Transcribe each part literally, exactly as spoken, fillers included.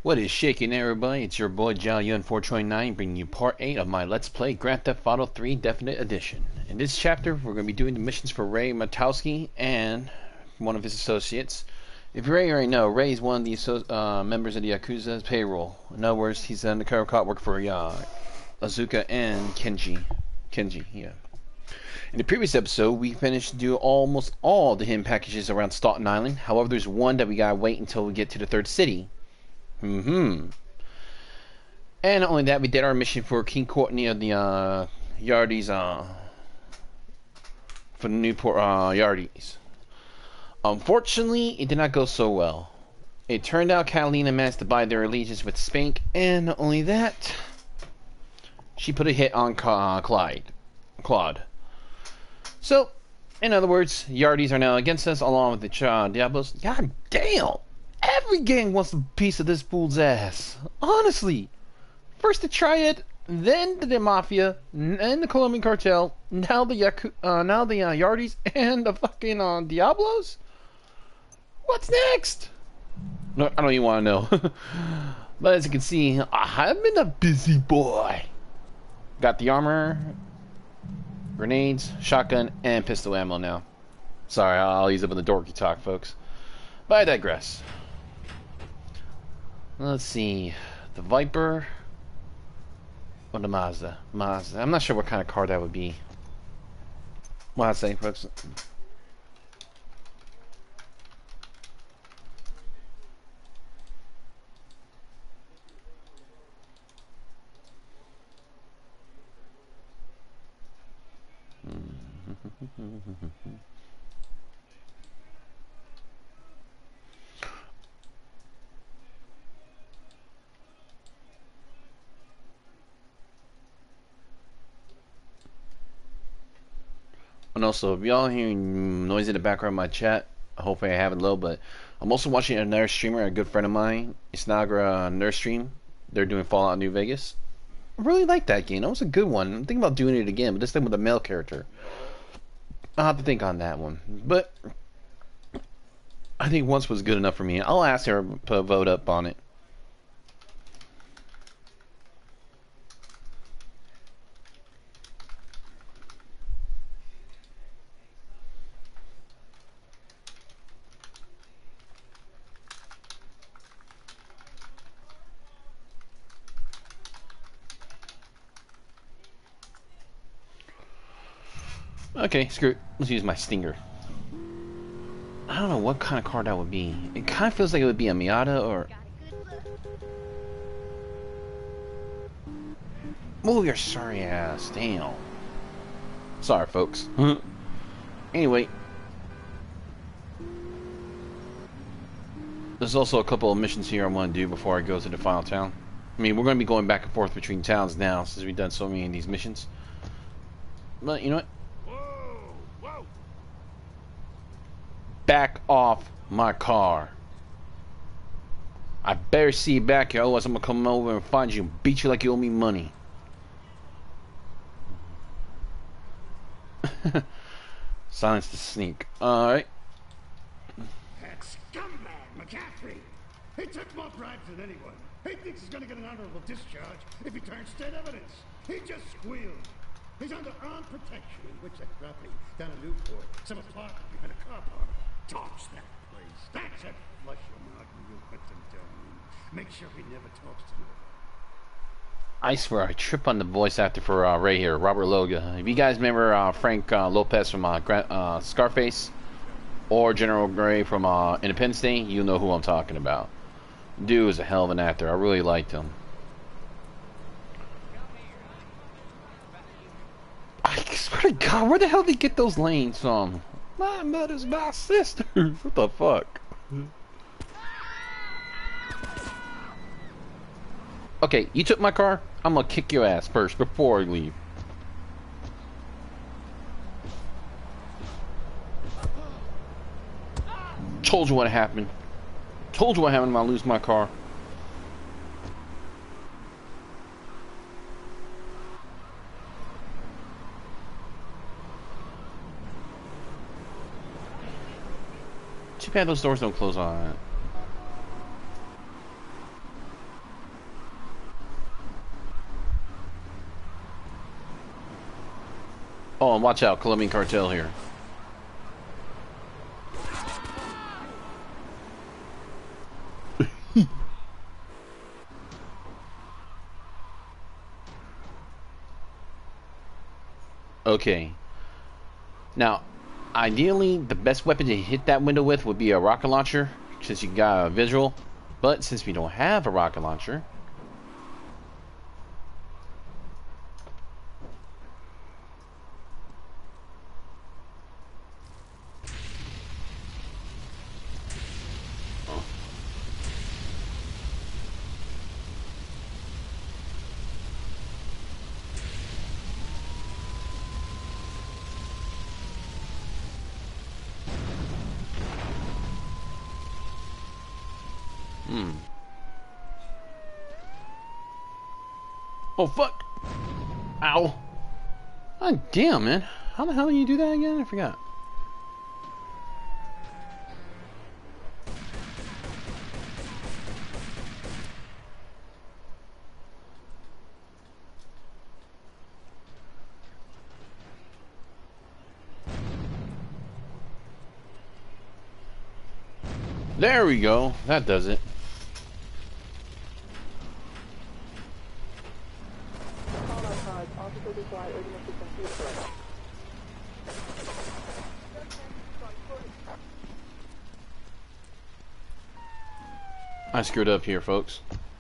What is shaking, everybody? It's your boy Jiaoyun four twenty-nine bringing you part eight of my Let's Play Grand Theft Auto three Definite Edition. In this chapter, we're going to be doing the missions for Ray Machowski and one of his associates. If you already know, Ray is one of the uh, members of the Yakuza's payroll. In other words, he's an undercover cop working for uh, Asuka and Kenji. Kenji, yeah. In the previous episode, we finished do almost all the hidden packages around Staten Island. However, there's one that we gotta wait until we get to the third city. Mm-hmm. And not only that, we did our mission for King Courtney of the uh, Yardies, uh, for the Newport uh, Yardies. Unfortunately, it did not go so well. It turned out Catalina managed to buy their allegiance with SPANK, and not only that, she put a hit on uh, Clyde, Claude. So, in other words, Yardies are now against us, along with the uh, Diablos. God damn! Every gang wants a piece of this fool's ass. Honestly. First the Triad, then the Mafia, then the Columbian Cartel, now the Yaku uh, now the uh, Yardies, and the fucking uh, Diablos? What's next? No, I don't even want to know. But as you can see, I've been a busy boy. Got the armor, grenades, shotgun, and pistol ammo now. Sorry, I'll use up in the dorky talk, folks. But I digress. Let's see, the Viper or the Mazda. Mazda. I'm not sure what kind of car that would be. What I say, folks. And also, if y'all hearing noise in the background of my chat, hopefully I have it low, but I'm also watching another streamer, a good friend of mine, Isnagra Nurse Stream. They're doing Fallout New Vegas. I really like that game. That was a good one. I'm thinking about doing it again, but this time with a male character. I'll have to think on that one. But I think once was good enough for me. I'll ask her to vote up on it. Okay, screw it. Let's use my Stinger. I don't know what kind of car that would be. It kind of feels like it would be a Miata or... Move your sorry ass. Damn. Sorry, folks. Anyway. There's also a couple of missions here I want to do before I go to the final town. I mean, we're going to be going back and forth between towns now since we've done so many of these missions. But, you know what? Back off my car. I better see you back here, otherwise I'm gonna come over and find you and beat you like you owe me money. Silence the sneak. Alright. That scumbag, McCaffrey! He took more bribes than anyone. He thinks he's gonna get an honorable discharge if he turns state evidence. He just squealed. He's under armed protection in Witchett property down in Newport. Some apartment behind a car park. Torch that place. That's it. Flush your mouth and you'll put them down. Make sure he never talks to you. I swear I trip on the voice actor for uh, Ray here, Robert Loga. If you guys remember uh, Frank uh, Lopez from uh, Gra uh, Scarface or General Gray from uh, Independence Day, you know who I'm talking about. Dude is a hell of an actor. I really liked him. I swear to God, where the hell did he get those lanes from? My mother's my sister. What the fuck? Okay, you took my car. I'm gonna kick your ass first before I leave. Told you what happened. Told you what happened when I lose my car. Too bad those doors don't close on it. Oh, and watch out, Columbian Cartel here. Okay. Now, ideally, the best weapon to hit that window with would be a rocket launcher, since you got a visual. But since we don't have a rocket launcher, Hmm. Oh, fuck. Ow. Oh, damn, man. How the hell do you do that again? I forgot. There we go. That does it. I screwed up here, folks.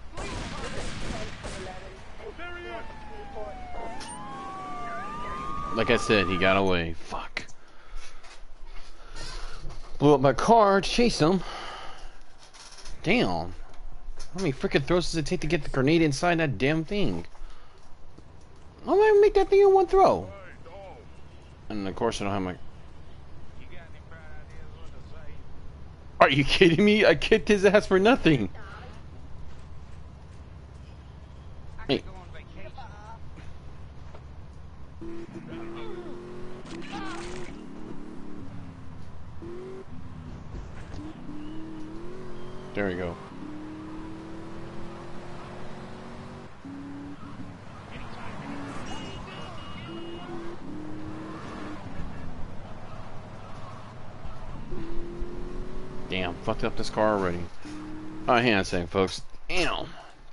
Like I said, he got away. Fuck. Blew up my car to chase him. Damn. How many freaking throws does it take to get the grenade inside that damn thing? How am I gonna make that thing in one throw? And of course I don't have my... Are you kidding me? I kicked his ass for nothing. Hey. There we go. Damn, fucked up this car already. Alright, hang on a second, folks. Damn.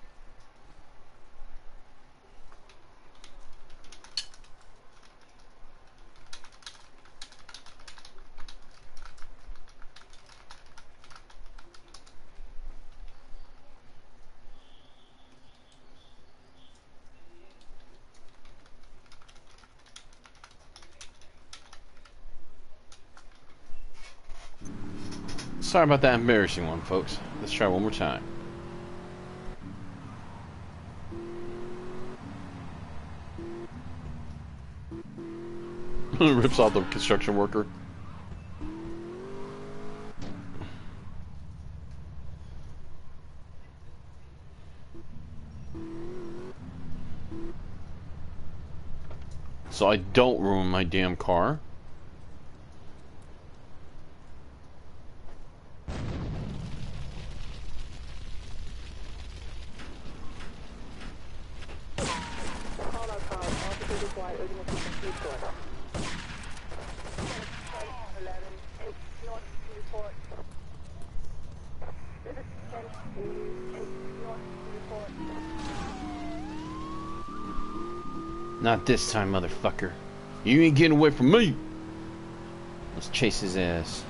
Sorry about that embarrassing one, folks. Let's try one more time. Rips off the construction worker. So I don't ruin my damn car. Not this time, motherfucker. You ain't getting away from me. Let's chase his ass.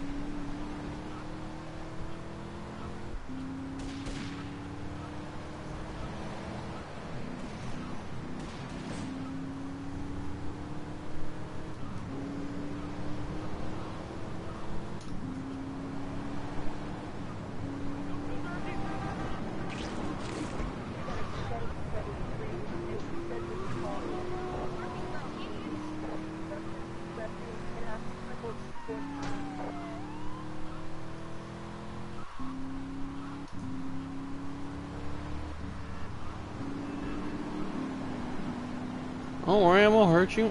Don't worry, I won't hurt you.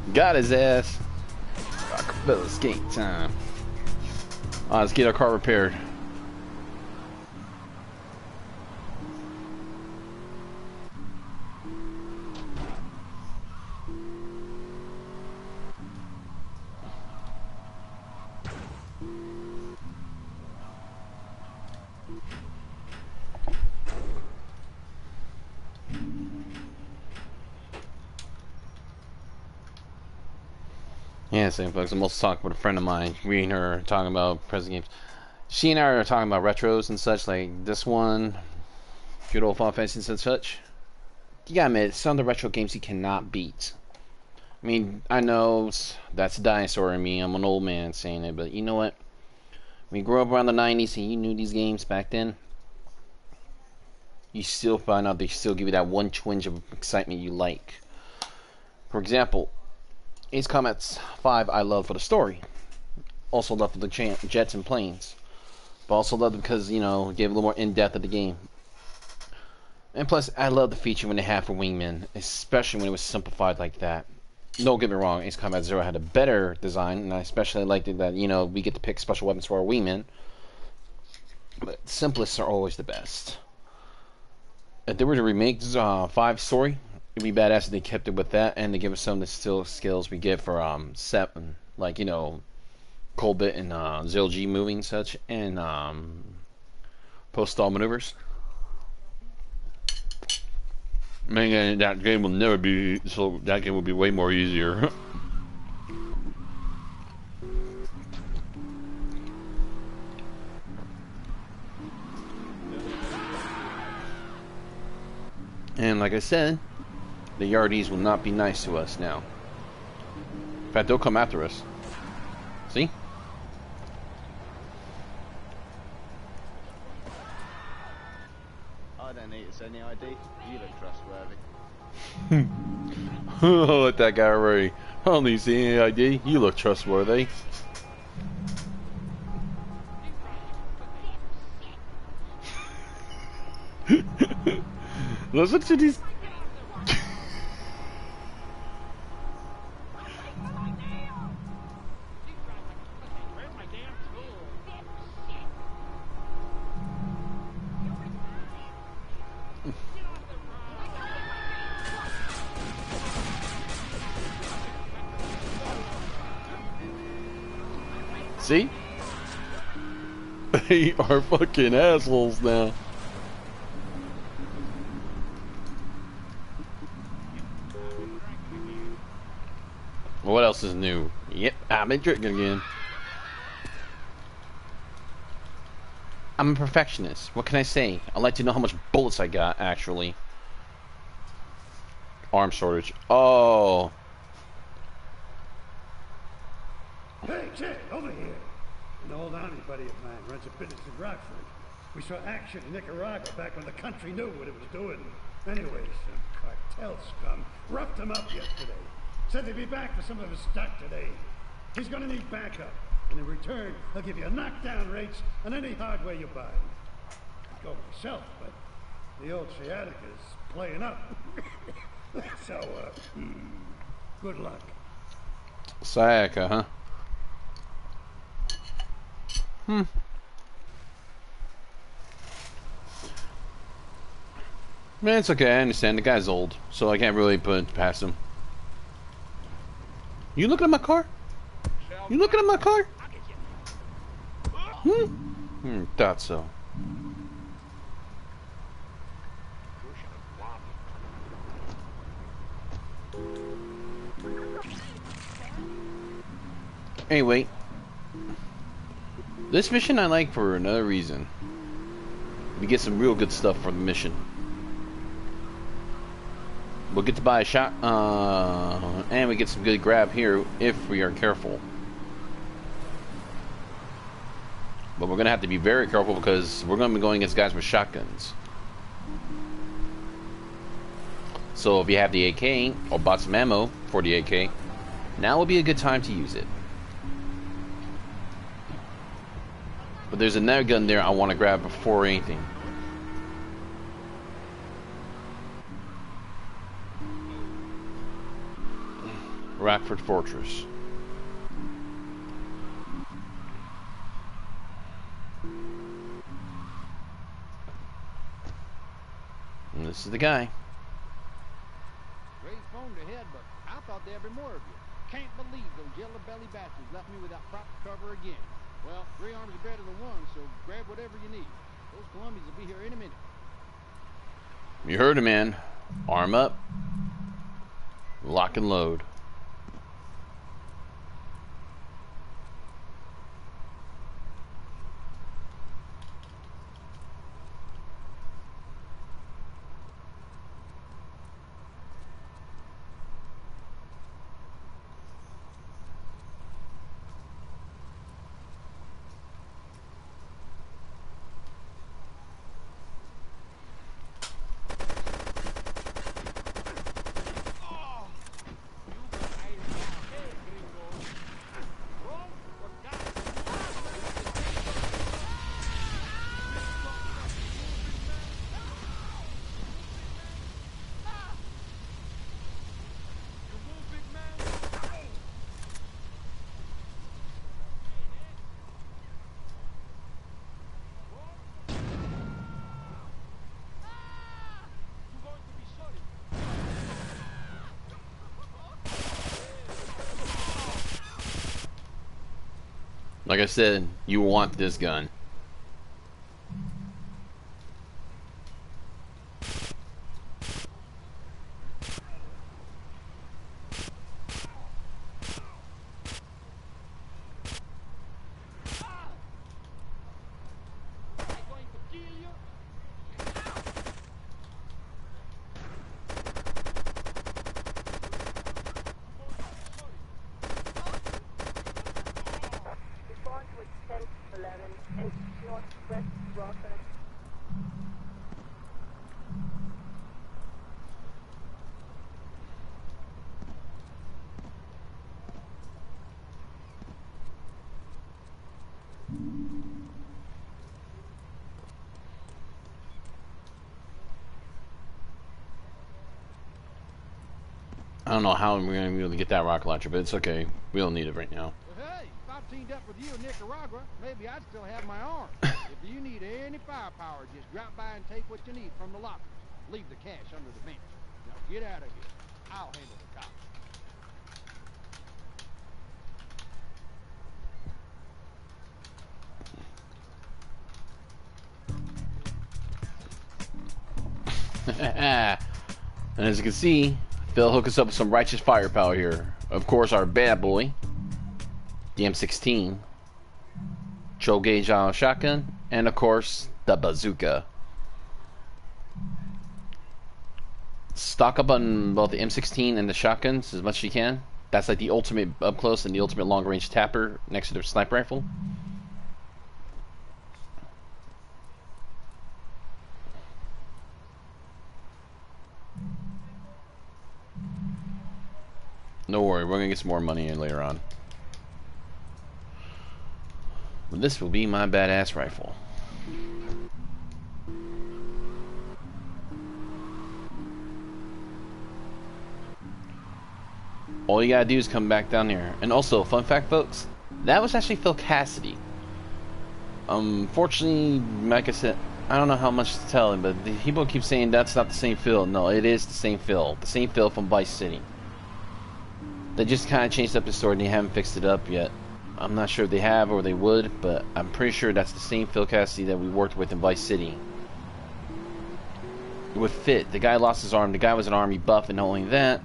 Got his ass. Rockefeller skate time. Uh, let's get our car repaired. Yeah, same folks. I'm also talking with a friend of mine, reading her talking about present games. She and I are talking about retros and such, like this one, good old Final Fantasy and such. You gotta admit, some of the retro games you cannot beat. I mean, I know that's a dinosaur in me. I'm an old man saying it, but you know what? When you grew up around the nineties and you knew these games back then, you still find out they still give you that one twinge of excitement you like. For example, Ace Combat five I love for the story. Also love for the jets and planes. But also love it because, you know, it gave a little more in-depth of the game. And plus, I love the feature when they have for wingmen, especially when it was simplified like that. Don't get me wrong, Ace Combat Zero had a better design, and I especially liked it that, you know, we get to pick special weapons for our wingmen. But simplest are always the best. If they were to remake uh, five story, it'd be badass if they kept it with that, and they give us some of the still skills we get for um seven, like, you know, Colbit and uh, Zil G moving and such, and um, post-stall maneuvers. Man, that game will never be so. That game will be way more easier. And like I said, the Yardies will not be nice to us now. In fact, they'll come after us. See? I don't need to send any I D. You look trustworthy. Oh, let that guy already. I don't need to see any I D. You look trustworthy. Listen to these. See? They are fucking assholes now. What else is new? Yep, I'm in drinking again. I'm a perfectionist. What can I say? I like to know how much bullets I got, actually. Arm shortage. Oh. Hey, Jay, over here. An old army buddy of mine runs a business in Rockford. We saw action in Nicaragua back when the country knew what it was doing. Anyway, some cartel scum roughed him up yesterday. Said they'd be back for some of his stock today. He's gonna need backup, and in return, he'll give you knockdown rates on any hardware you buy. I'd go myself, but the old sciatica is playing up. So, uh, good luck. Sciatica, huh? Hmm. Man, it's okay, I understand. The guy's old, so I can't really put it past him. You looking at my car? You looking at my car? Hmm? Hmm, thought so. Anyway, this mission I like for another reason. We get some real good stuff for the mission. We'll get to buy a shot, uh, and we get some good grab here if we are careful. But we're gonna have to be very careful because we're gonna be going against guys with shotguns. So if you have the A K or bought some ammo for the A K, now will be a good time to use it. But there's another gun there I want to grab before anything. Rockford Fortress. And this is the guy. Great phone to head, but I thought there'd be more of you. Can't believe those yellow belly bastards left me without proper cover again. Well, three arms are better than one, so grab whatever you need. Those Columbians will be here any minute. You heard him, man. Arm up. Lock and load. Like I said, you want this gun. I don't know how we're going to be able to get that rocket launcher, but it's okay. We don't need it right now. Well, hey, if I teamed up with you in Nicaragua, maybe I'd still have my arm. If you need any firepower, just drop by and take what you need from the lockers. Leave the cash under the bench. Now get out of here. I'll handle the cops. And as you can see, they'll hook us up with some righteous firepower here. Of course, our bad boy, the M sixteen, twelve gauge uh, shotgun, and of course, the bazooka. Stock up on both the M sixteen and the shotguns as much as you can. That's like the ultimate up close and the ultimate long range tapper next to their sniper rifle. Don't worry, we're gonna get some more money in later on. But this will be my badass rifle. All you gotta do is come back down here. And also, fun fact, folks, that was actually Phil Cassidy. Unfortunately, like I said, I don't know how much to tell him, but the people keep saying that's not the same Phil. No, it is the same Phil. The same Phil from Vice City. They just kind of changed up the story and they haven't fixed it up yet. I'm not sure if they have or they would, but I'm pretty sure that's the same Phil Cassidy that we worked with in Vice City. It would fit. The guy lost his arm. The guy was an army buff, and not only that,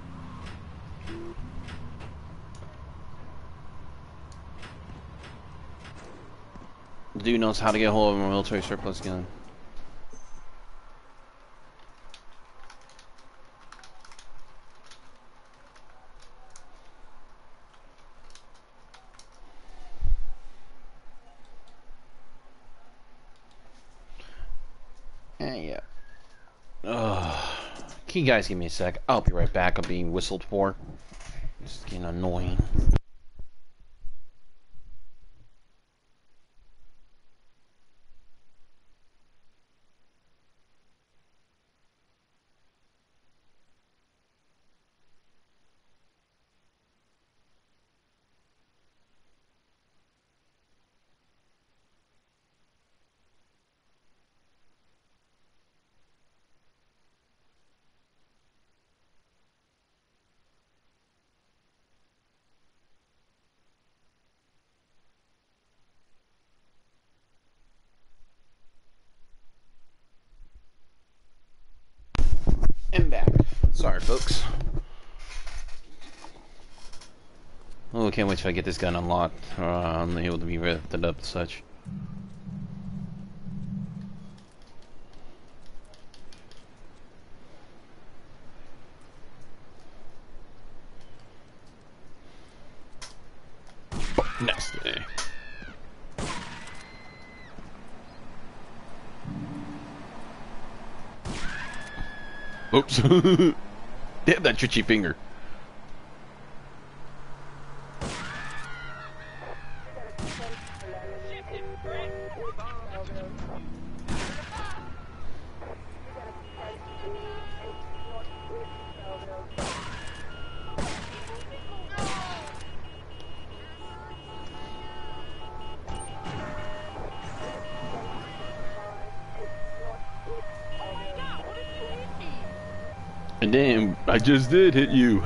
the dude knows how to get a hold of a military surplus gun. Yeah. Ugh. Can you guys give me a sec? I'll be right back. I'm being whistled for. It's getting annoying. Sorry, folks. Oh, can't wait till I get this gun unlocked. Uh, I'm able to be lifted up and such. Nasty. Oops. Damn that twitchy finger. And damn, I just did hit you.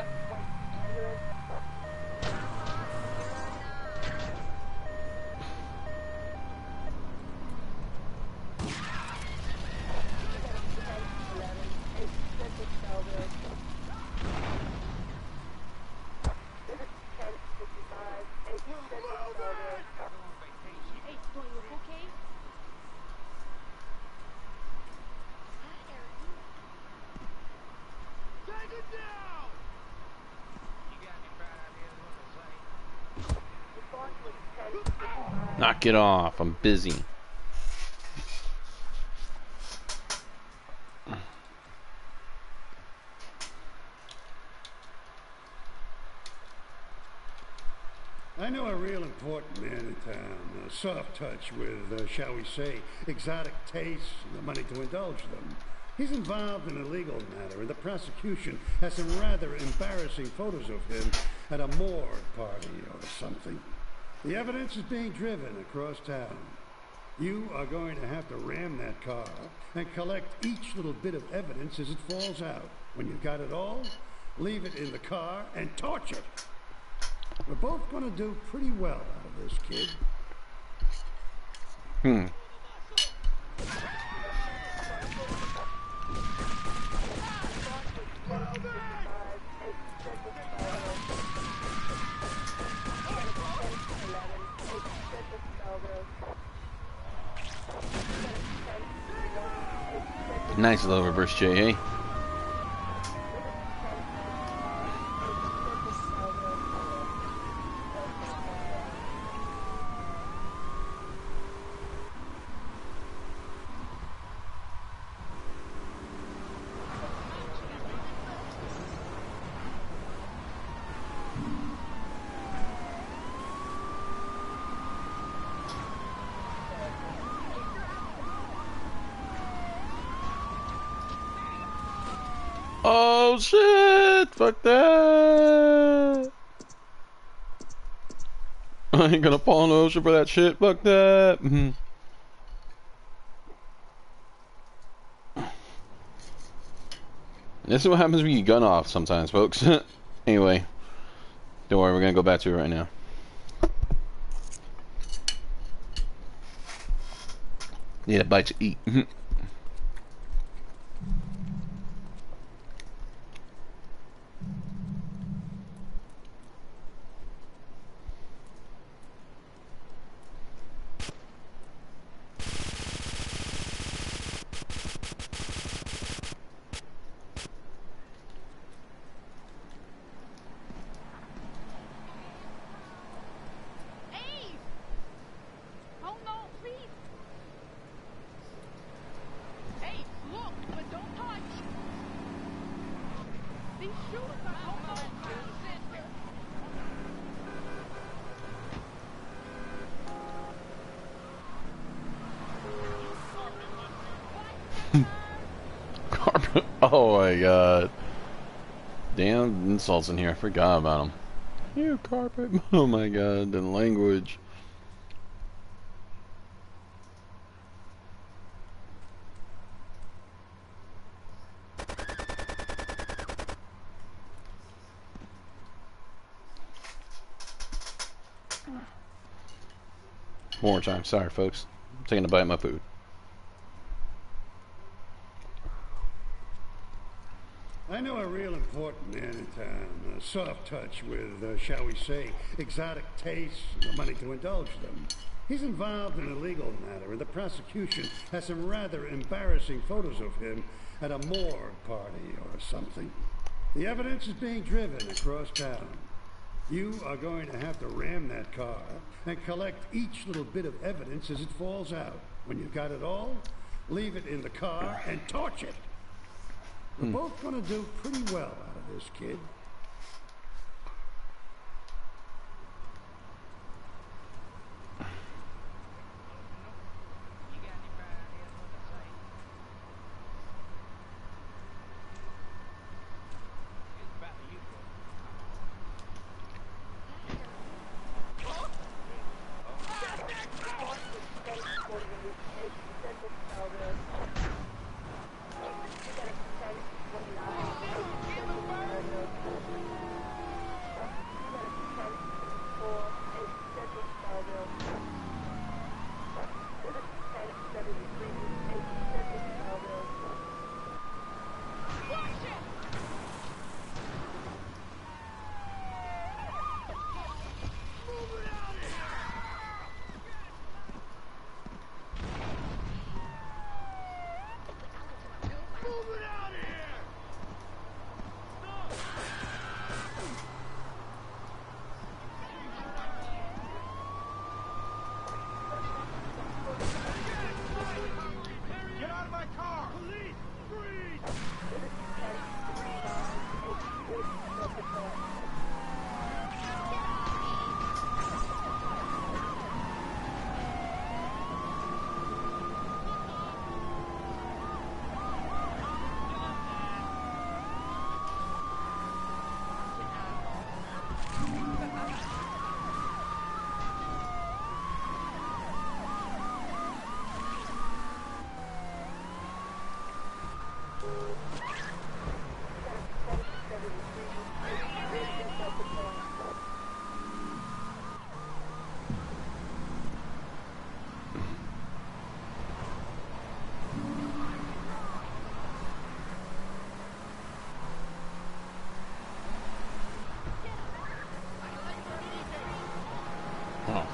Knock it off, I'm busy. I know a real important man in town, a soft touch with, uh, shall we say, exotic tastes and the money to indulge them. He's involved in a legal matter, and the prosecution has some rather embarrassing photos of him at a morgue party or something. The evidence is being driven across town. You are going to have to ram that car and collect each little bit of evidence as it falls out. When you've got it all, leave it in the car and torch it. We're both going to do pretty well out of this, kid. Hmm. Nice little reverse J, eh? Oh shit! Fuck that! I ain't gonna fall in the ocean for that shit. Fuck that! Mm-hmm. This is what happens when you gun off sometimes, folks. Anyway, don't worry, we're gonna go back to it right now. Need a bite to eat. Oh my god. Damn insults in here. I forgot about them. You carpet. Oh my god. The language. One more time. Sorry, folks. I'm taking a bite of my food. I know important man in town. A soft touch with, uh, shall we say, exotic tastes and the money to indulge them. He's involved in a legal matter, and the prosecution has some rather embarrassing photos of him at a morgue party or something. The evidence is being driven across town. You are going to have to ram that car and collect each little bit of evidence as it falls out. When you've got it all, leave it in the car and torch it. We're Hmm. both going to do pretty well out of this, kid. Oh,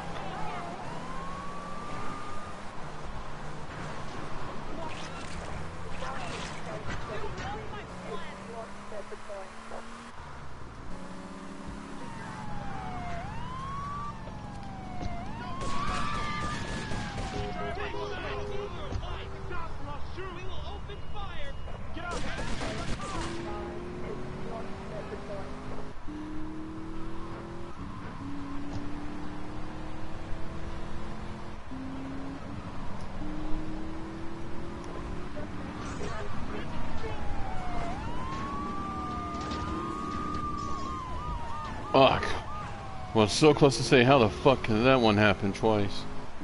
fuck. Well, so close to say, how the fuck did that one happen twice?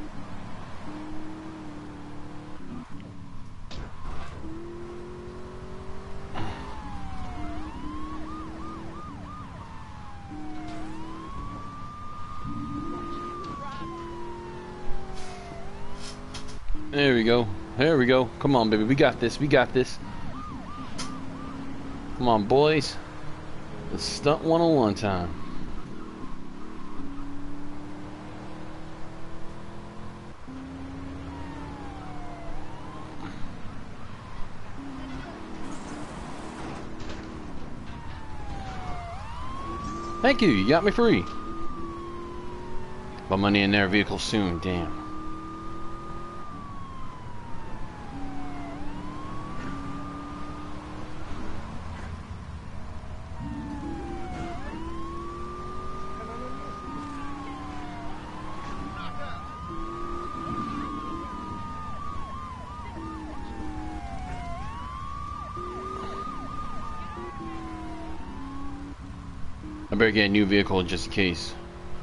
There we go. There we go. Come on, baby. We got this. We got this. Come on, boys. The stunt one oh one time. Thank you. You got me free. But money in their vehicle soon. Damn. I better get a new vehicle just in case.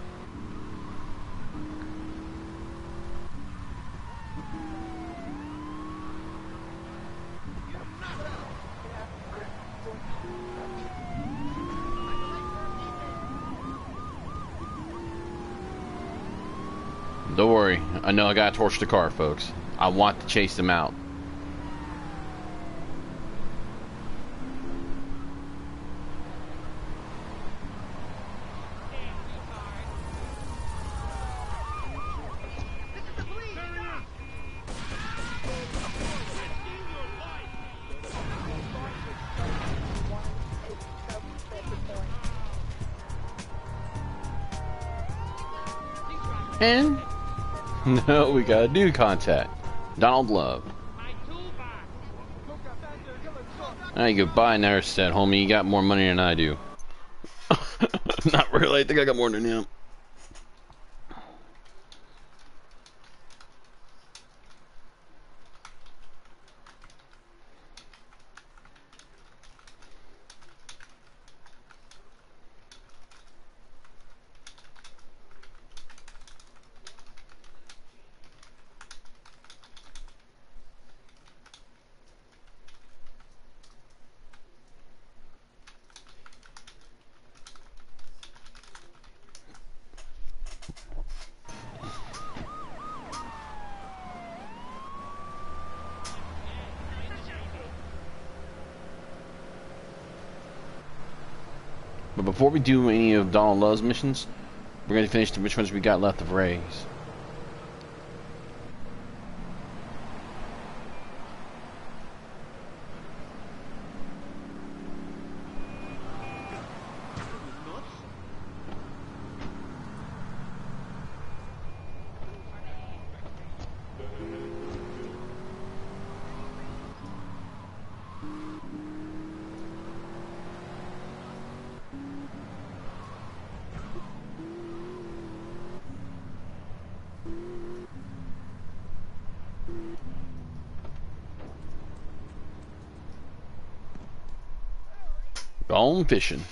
Don't worry, I know I gotta torch the car, folks. I want to chase them out. And no, we got a new contact. Donald Love. Alright, goodbye, Narset, homie. You got more money than I do. Not really. I think I got more than him. But before we do any of Donald Love's missions, we're going to finish the which ones we got left of Ray's. Gone fishing.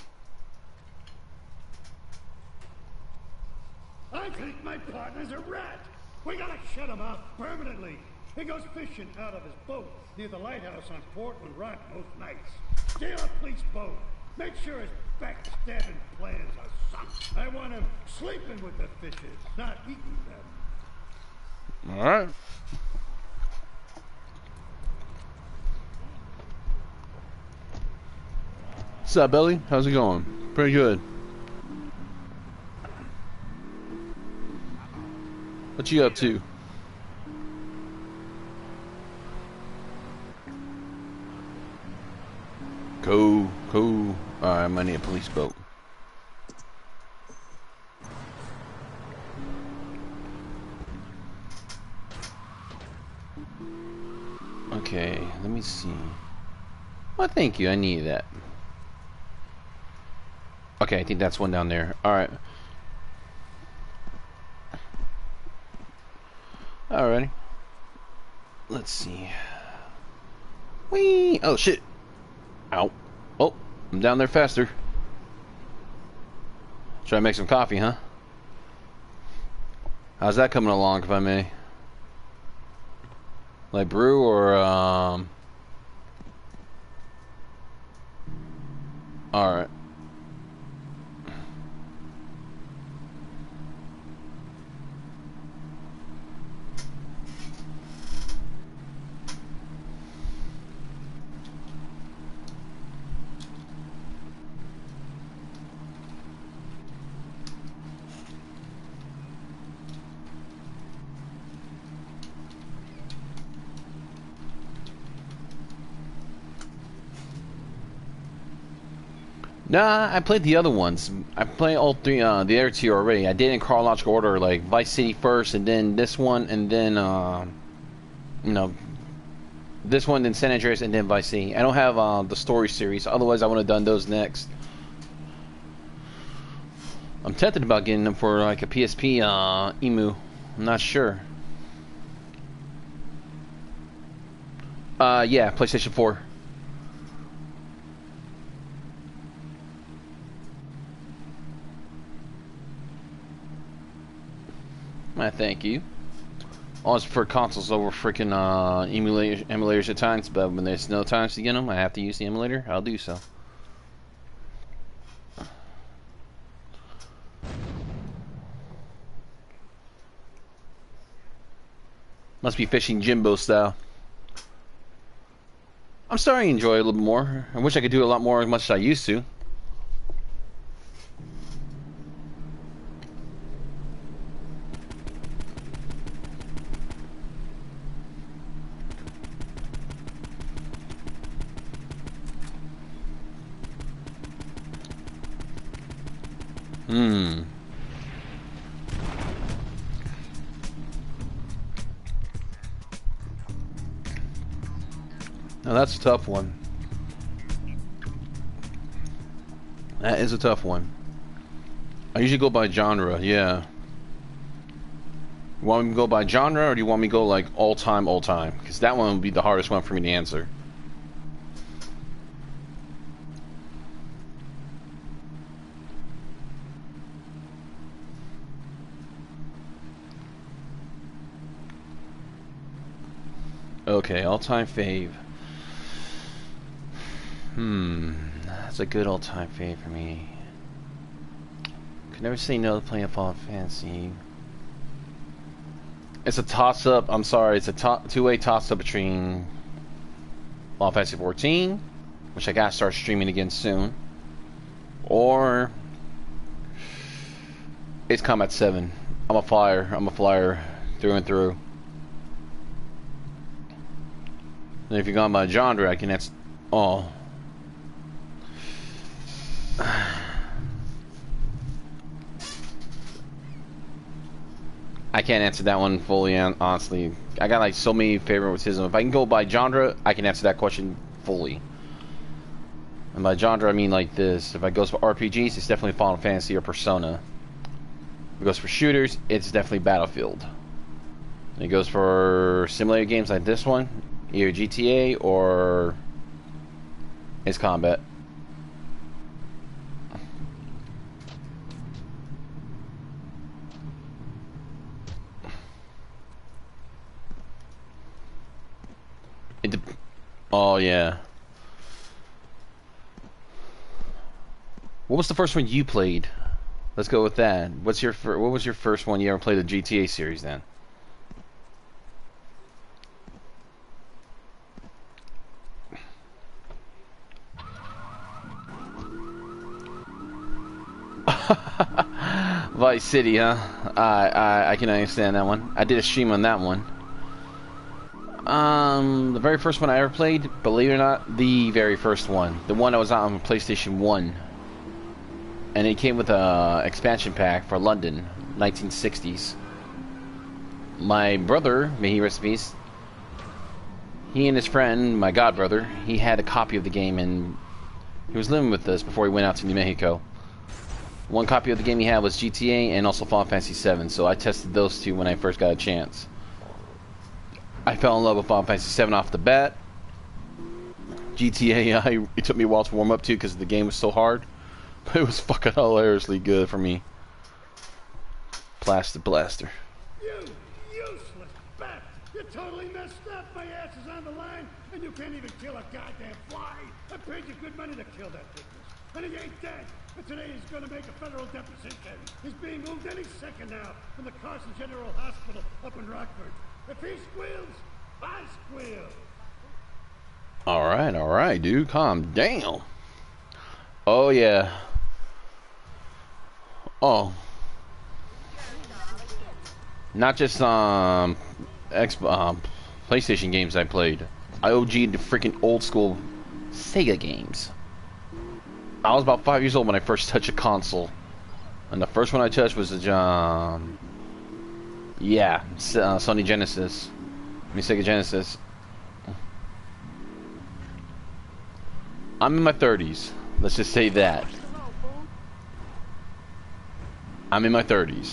I think my partner's a rat. We gotta shut him up permanently. He goes fishing out of his boat near the lighthouse on Portland Rock most nights. Steal a police boat. Make sure his backstabbing plans are sunk. I want him sleeping with the fishes, not eating them. All right. What's up, Billy? How's it going? Pretty good. What you up to? Cool, cool. Alright, I might need a police boat. Okay, let me see. Well, thank you. I need that. Okay, I think that's one down there. Alright. Alrighty. Let's see. Whee! Oh, shit. Ow. Oh, I'm down there faster. Try to make some coffee, huh? How's that coming along, if I may? Like brew or, um... Alright. Nah, I played the other ones. I played all three, uh, the other two already. I did in chronological order, like Vice City first, and then this one, and then, uh, you know, this one, then San Andreas, and then Vice City. I don't have uh, the story series. Otherwise, I would have done those next. I'm tempted about getting them for like a P S P uh, emu. I'm not sure. Uh, yeah, PlayStation four. I thank you. Always prefer consoles over freaking uh, emulators, emulators at times, but when there's no times to get them, I have to use the emulator. I'll do so. Must be fishing Jimbo style. I'm starting to enjoy it a little bit more. I wish I could do a lot more as much as I used to. Hmm. Now that's a tough one. That is a tough one. I usually go by genre, yeah. You want me to go by genre, or do you want me to go like all time, all time? Because that one would be the hardest one for me to answer. Okay, all-time fave. Hmm, that's a good all-time fave for me. Could never say no to playing Final Fantasy. It's a toss-up. I'm sorry, it's a to two-way toss-up between Final Fantasy fourteen, which I gotta start streaming again soon, or Ace Combat seven. I'm a flyer. I'm a flyer through and through. And if you're going by genre, I can that's oh. I can't answer that one fully, honestly. I got like so many favoritism. If I can go by genre, I can answer that question fully. And by genre, I mean like this. If I goes for R P Gs, it's definitely Final Fantasy or Persona. If it goes for shooters, it's definitely Battlefield. And it goes for simulator games like this one, either G T A or Ace Combat. It oh yeah. What was the first one you played? Let's go with that. What's your fir what was your first one you ever played the G T A series then? Vice City, huh? I, I I can understand that one. I did a stream on that one. Um, the very first one I ever played, believe it or not, the very first one, the one that was on PlayStation one, and it came with a expansion pack for London, nineteen sixties. My brother, may he rest in peace, he and his friend, my god brother, he had a copy of the game, and he was living with us before he went out to New Mexico. One copy of the game he had was G T A and also Final Fantasy seven, so I tested those two when I first got a chance. I fell in love with Final Fantasy seven off the bat. G T A, I, it took me a while to warm up to because the game was so hard, but it was fucking hilariously good for me. Plaster blaster. You useless bat! You totally messed up. My ass is on the line, and you can't even kill a goddamn fly. I paid you good money to kill that business, and he ain't dead. But today he's going to make a federal deposition. He's being moved any second now from the Carson General Hospital up in Rockford. If he squeals, I squeal. Alright, alright, dude. Calm down. Oh, yeah. Oh. Not just, um, X, um, PlayStation games I played. I O G'd the freaking old school Sega games. I was about five years old when I first touched a console. And the first one I touched was the, um... yeah, uh, Sony Genesis. I mean, Sega Genesis. I'm in my thirties. Let's just say that. I'm in my thirties.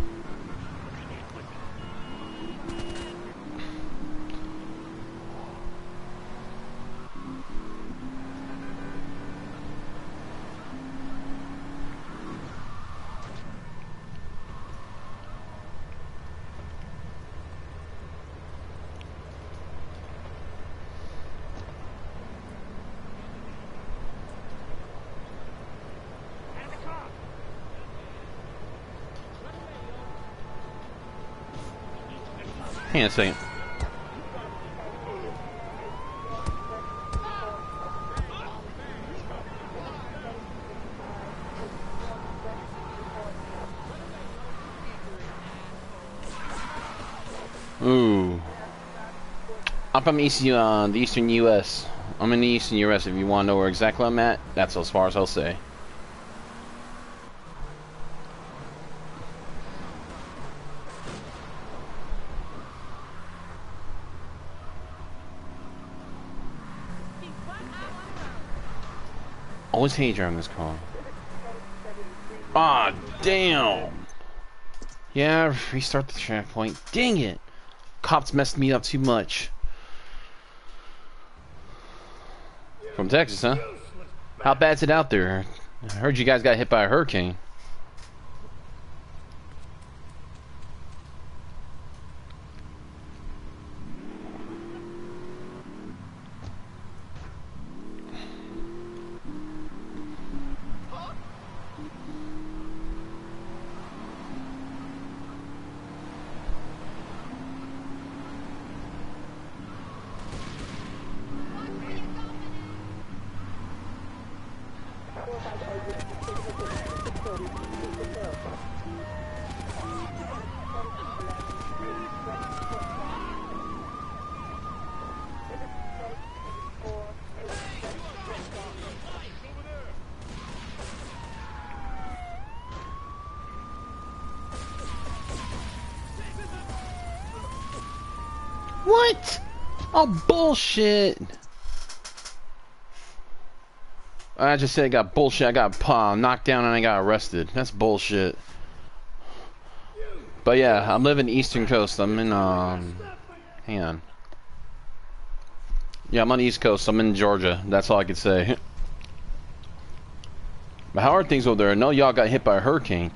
Hang on a second. Ooh. I'm from East, uh, the eastern U S I'm in the eastern U S If you want to know where exactly I'm at, that's as far as I'll say. Always hate driving this car. Ah, damn. Yeah, restart the checkpoint. Dang it. Cops messed me up too much. From Texas, huh? How bad's it out there? I heard you guys got hit by a hurricane. What? Oh, bullshit. I just said I got bullshit. I got uh, knocked down and I got arrested. That's bullshit. But yeah, I'm living Eastern Coast. I'm in, um... hang on. Yeah, I'm on the East Coast. I'm in Georgia. That's all I could say. But how are things over there? I know y'all got hit by a hurricane.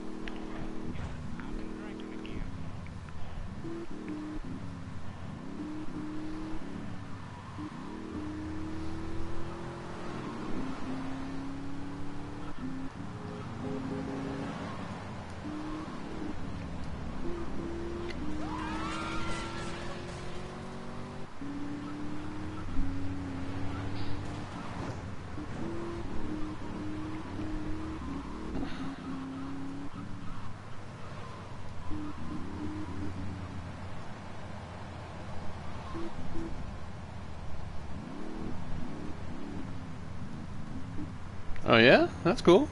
Oh yeah? That's cool.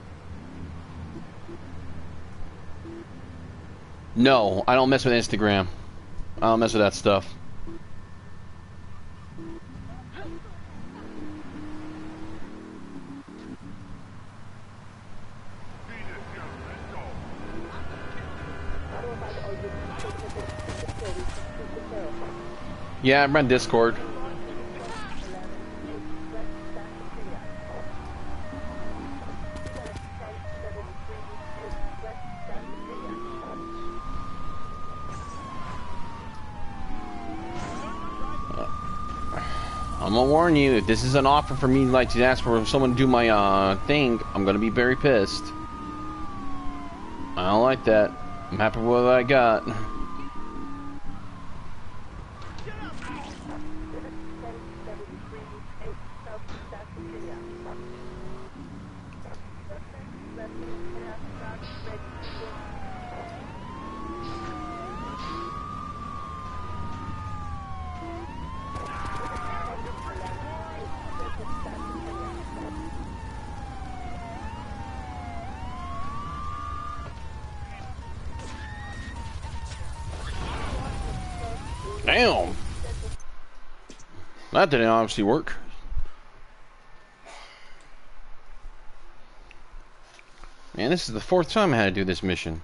No, I don't mess with Instagram. I don't mess with that stuff. Yeah, I'm on Discord. I'm gonna warn you, if this is an offer for me like to ask for someone to do my uh thing, I'm gonna be very pissed. I don't like that. I'm happy with what I got. Damn! That didn't obviously work. Man, this is the fourth time I had to do this mission.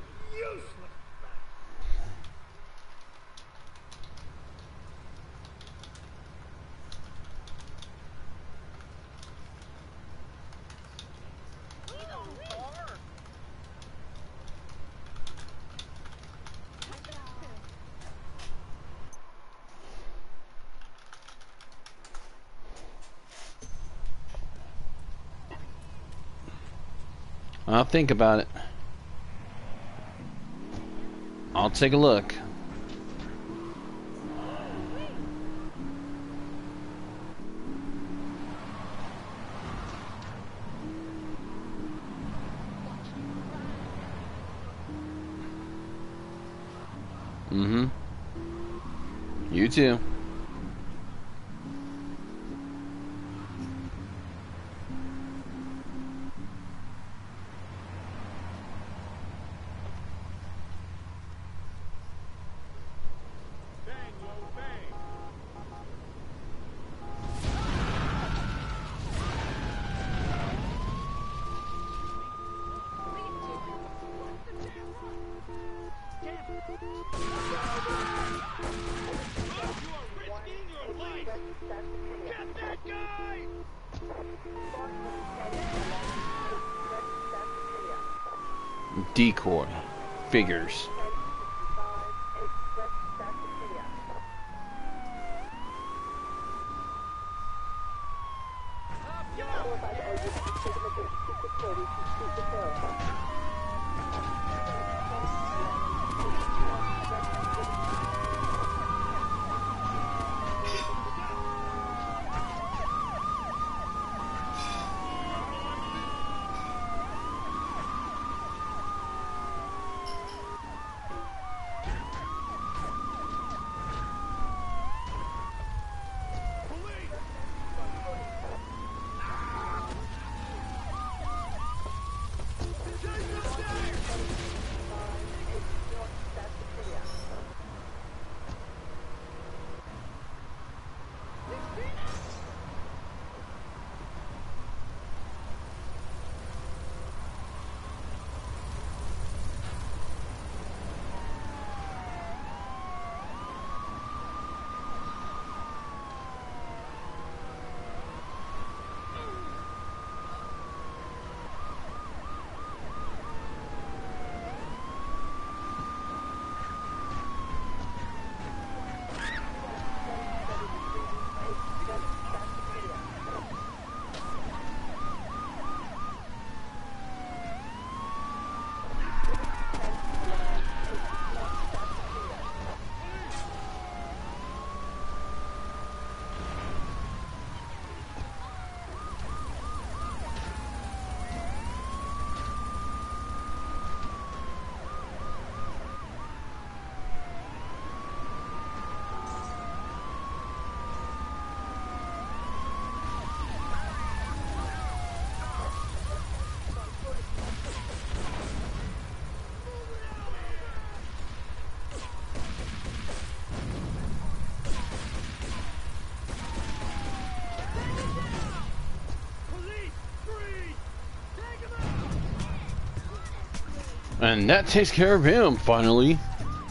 I'll think about it. I'll take a look. Mm-hmm. You too. Decoy. Figures. And that takes care of him, finally.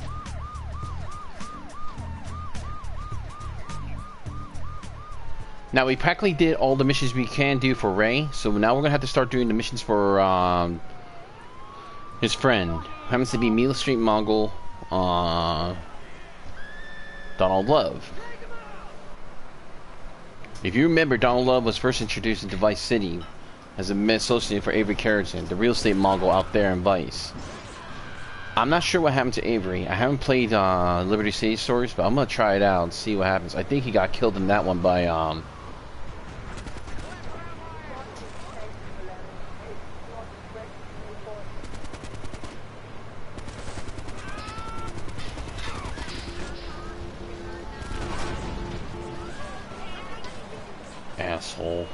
Now, we practically did all the missions we can do for Ray, so now we're going to have to start doing the missions for um, his friend, who happens to be Meal Street Mogul, uh, Donald Love. If you remember, Donald Love was first introduced into Vice City as a associate for Avery Carrington, the real estate mogul out there in Vice. I'm not sure what happened to Avery. I haven't played uh, Liberty City Stories, but I'm going to try it out and see what happens. I think he got killed in that one by... Um, asshole.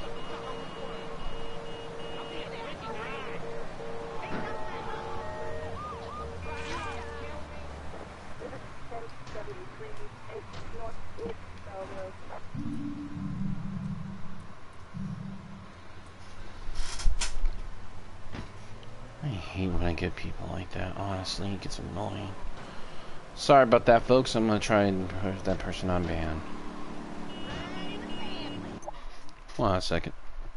I hate when I get people like that, honestly. It gets annoying. Sorry about that, folks. I'm gonna try and put that person on ban. Hold on a second.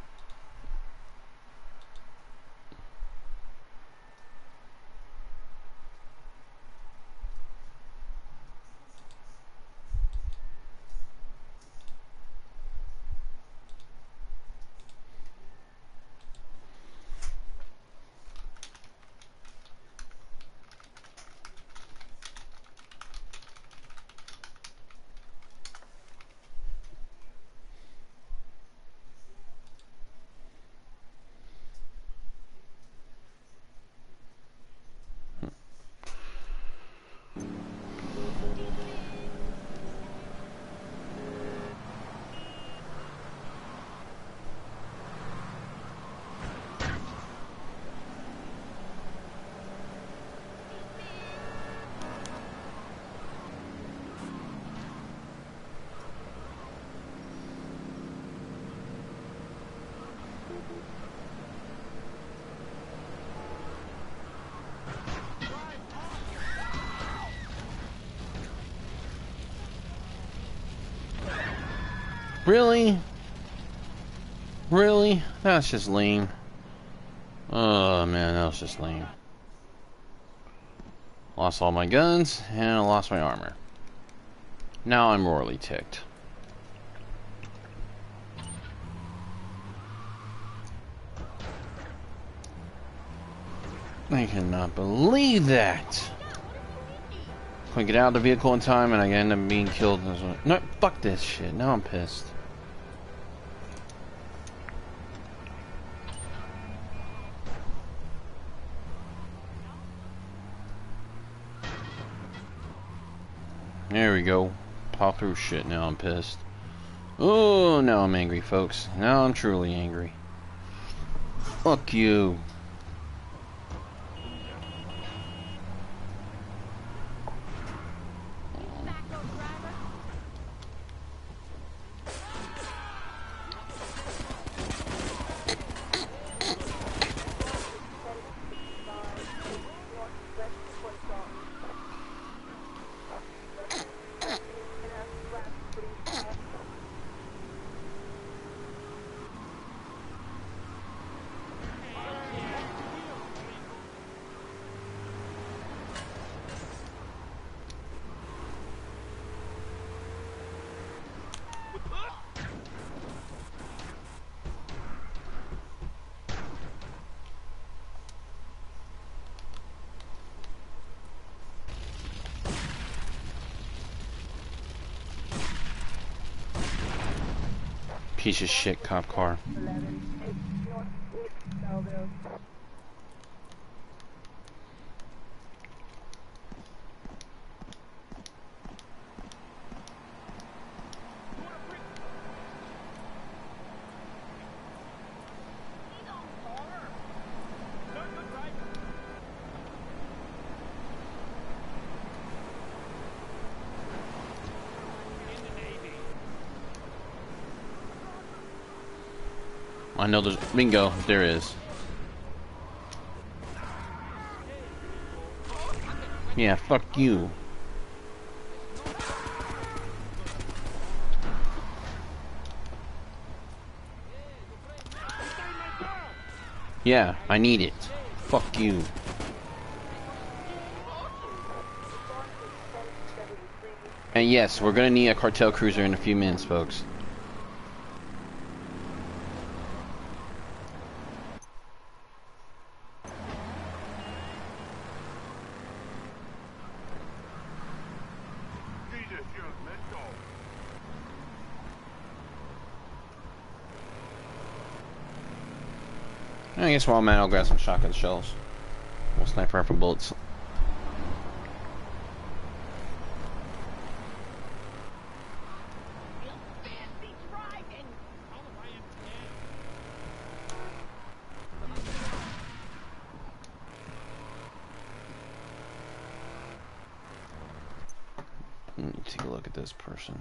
Really? Really? That's just lame. Oh man, that was just lame. Lost all my guns, and I lost my armor. Now I'm royally ticked. I cannot believe that! I get out of the vehicle in time and I end up being killed. No, fuck this shit. Now I'm pissed. There we go. Plow through shit. Now I'm pissed. Oh, now I'm angry, folks. Now I'm truly angry. Fuck you. Piece of shit cop car. I know there's bingo, there is. Yeah, fuck you. Yeah, I need it. Fuck you. And yes, we're gonna need a cartel cruiser in a few minutes, folks. I guess while I'm at, I'll grab some shotgun shells. We'll sniper for bullets. Let me take a look at this person.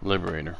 Liberator.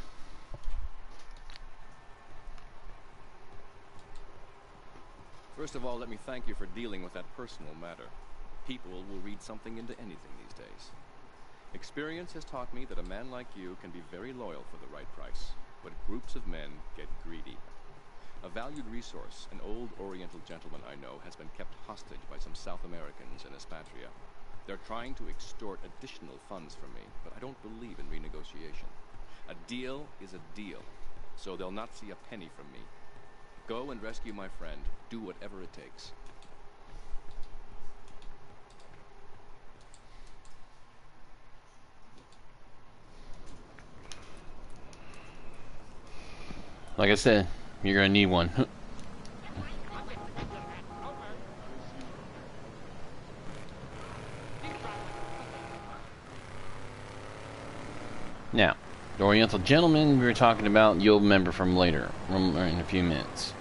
First of all, let me thank you for dealing with that personal matter. People will read something into anything these days. Experience has taught me that a man like you can be very loyal for the right price, but groups of men get greedy. A valued resource, an old Oriental gentleman I know, has been kept hostage by some South Americans in Espatria. They're trying to extort additional funds from me, but I don't believe in renegotiation. A deal is a deal, so they'll not see a penny from me. Go and rescue my friend. Do whatever it takes. Like I said, you're gonna need one. Now, the Oriental gentleman we were talking about, you'll remember from later, from in a few minutes.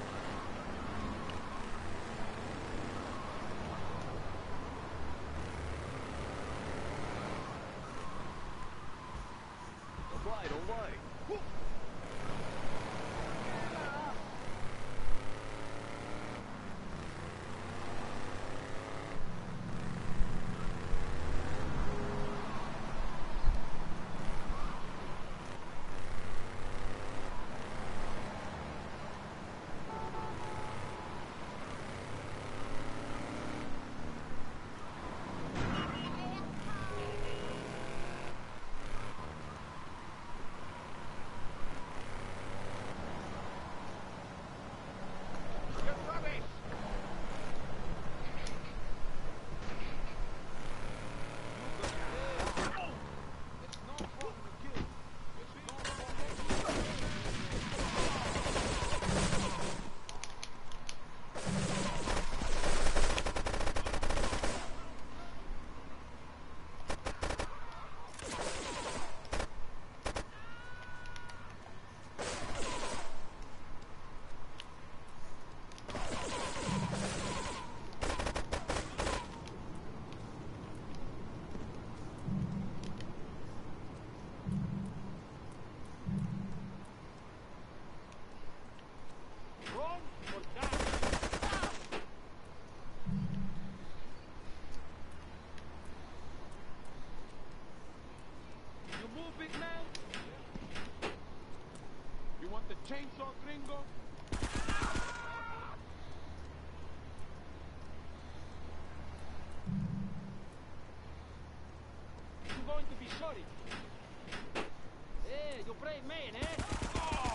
Chainsaw gringo. You're going to be sorry. Hey, you brave man, eh? Oh.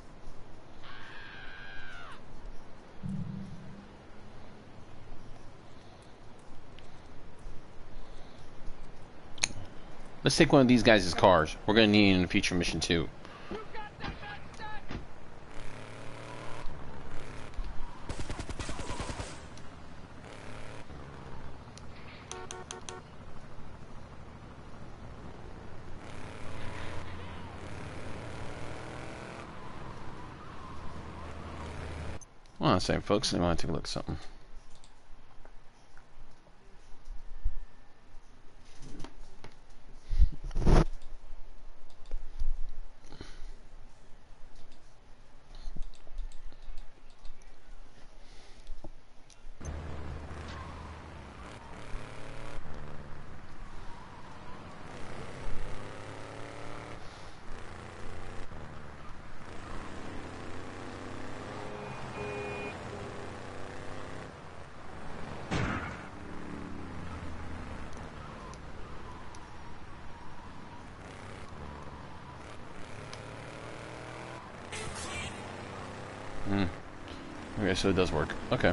Let's take one of these guys' cars. We're gonna need it in a future mission too. Hold on a second, folks. I want to take a look at something. Hmm. Okay, so it does work. Okay.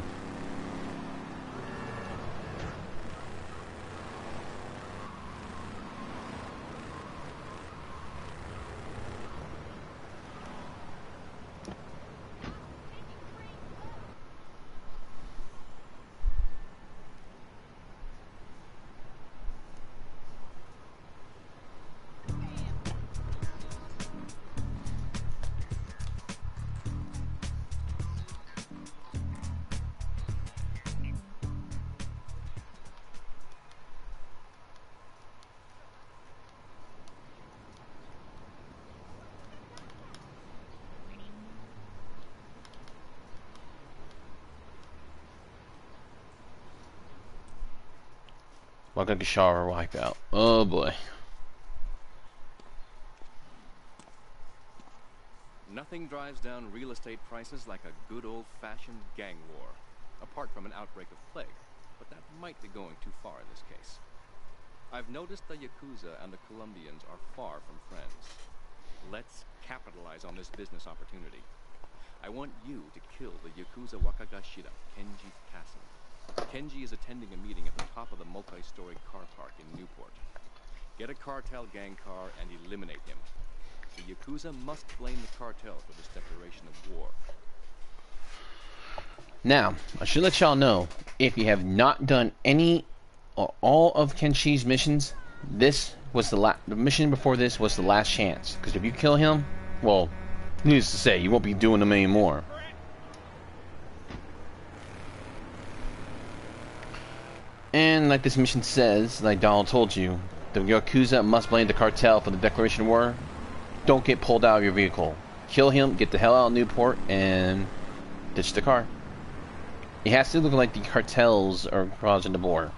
Wakagashara wipeout. Oh boy. Nothing drives down real estate prices like a good old-fashioned gang war. Apart from an outbreak of plague. But that might be going too far in this case. I've noticed the Yakuza and the Columbians are far from friends. Let's capitalize on this business opportunity. I want you to kill the Yakuza Wakagashira, Kenji Cassidy. Kenji is attending a meeting at the top of the multi-story car park in Newport. Get a cartel gang car and eliminate him. The Yakuza must blame the cartel for this declaration of war. Now, I should let y'all know, if you have not done any or all of Kenji's missions, this was the la the mission before this was the last chance. Because if you kill him, well, needless to say, you won't be doing them anymore. And like this mission says, like Donald told you, the Yakuza must blame the cartel for the declaration of war. Don't get pulled out of your vehicle. Kill him, get the hell out of Newport, and ditch the car. It has to look like the cartels are causing the war.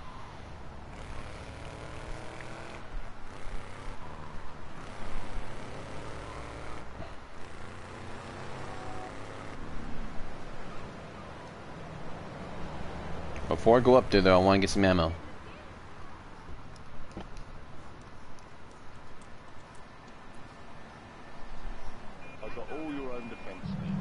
Before I go up there, though, I want to get some ammo. I've got all your own defense needs.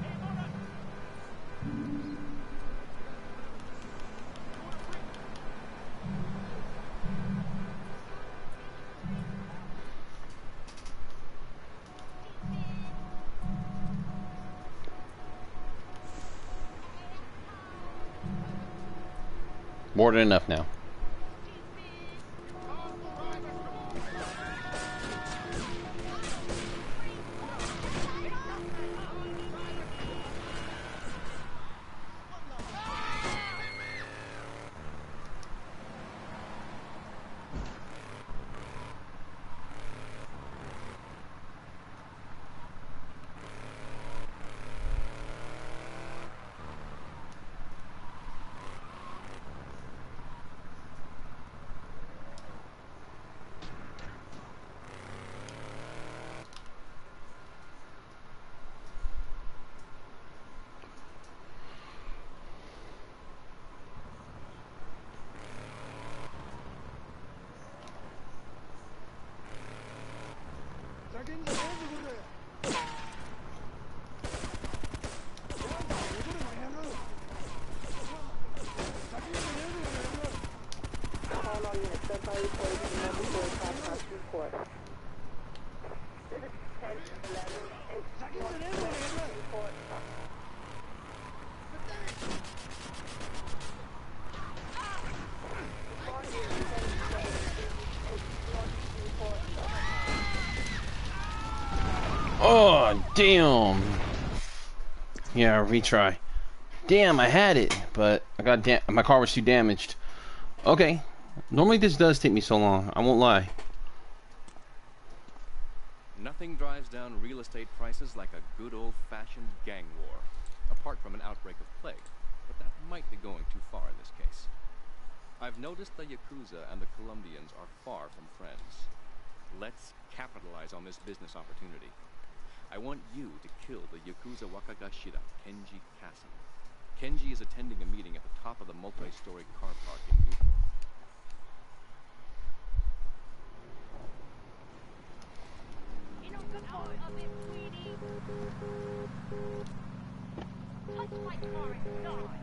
More than enough now. Oh, damn. Yeah, retry. Damn, I had it, but I got da my car was too damaged. Okay. Normally this does take me so long, I won't lie. Nothing drives down real estate prices like a good old-fashioned gang war. Apart from an outbreak of plague. But that might be going too far in this case. I've noticed the Yakuza and the Columbians are far from friends. Let's capitalize on this business opportunity. I want you to kill the Yakuza Wakagashira, Kenji Cassidy. Kenji is attending a meeting at the top of the multi-story car park in Newport. Touch my car and die.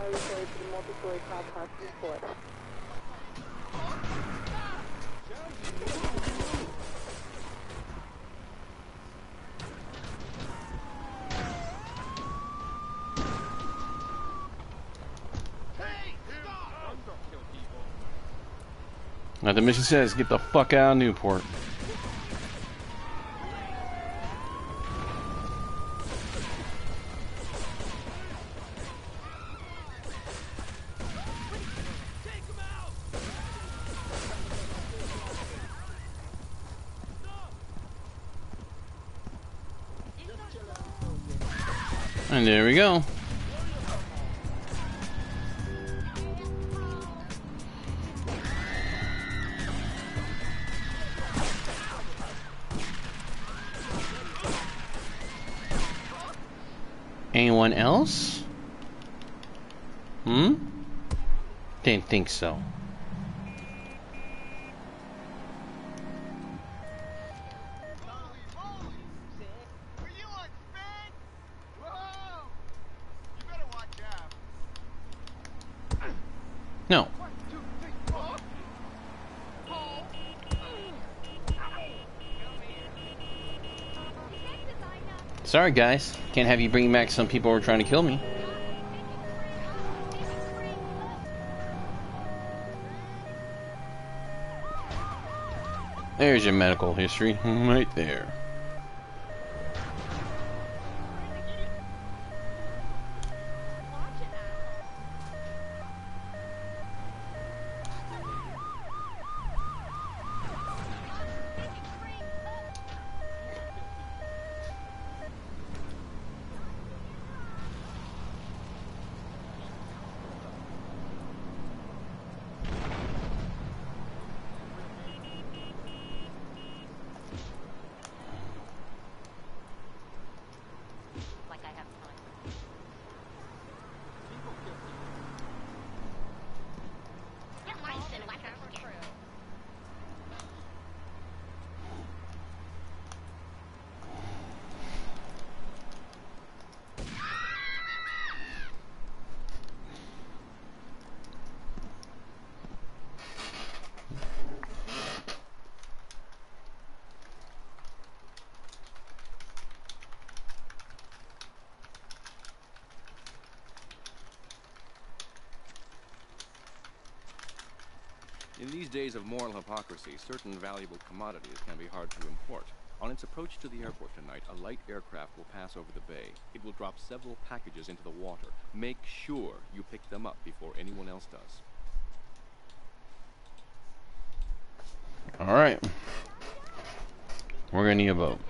report to the multi-story cop car report. Now the mission says, get the fuck out of Newport. And there we go. Anyone else? Hmm? Didn't think so. No. Sorry guys, can't have you bring back some people who are trying to kill me. There's your medical history, right there. In these days of moral hypocrisy, certain valuable commodities can be hard to import. On its approach to the airport tonight, a light aircraft will pass over the bay. It will drop several packages into the water. Make sure you pick them up before anyone else does. Alright. We're gonna need a boat.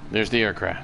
There's the aircraft.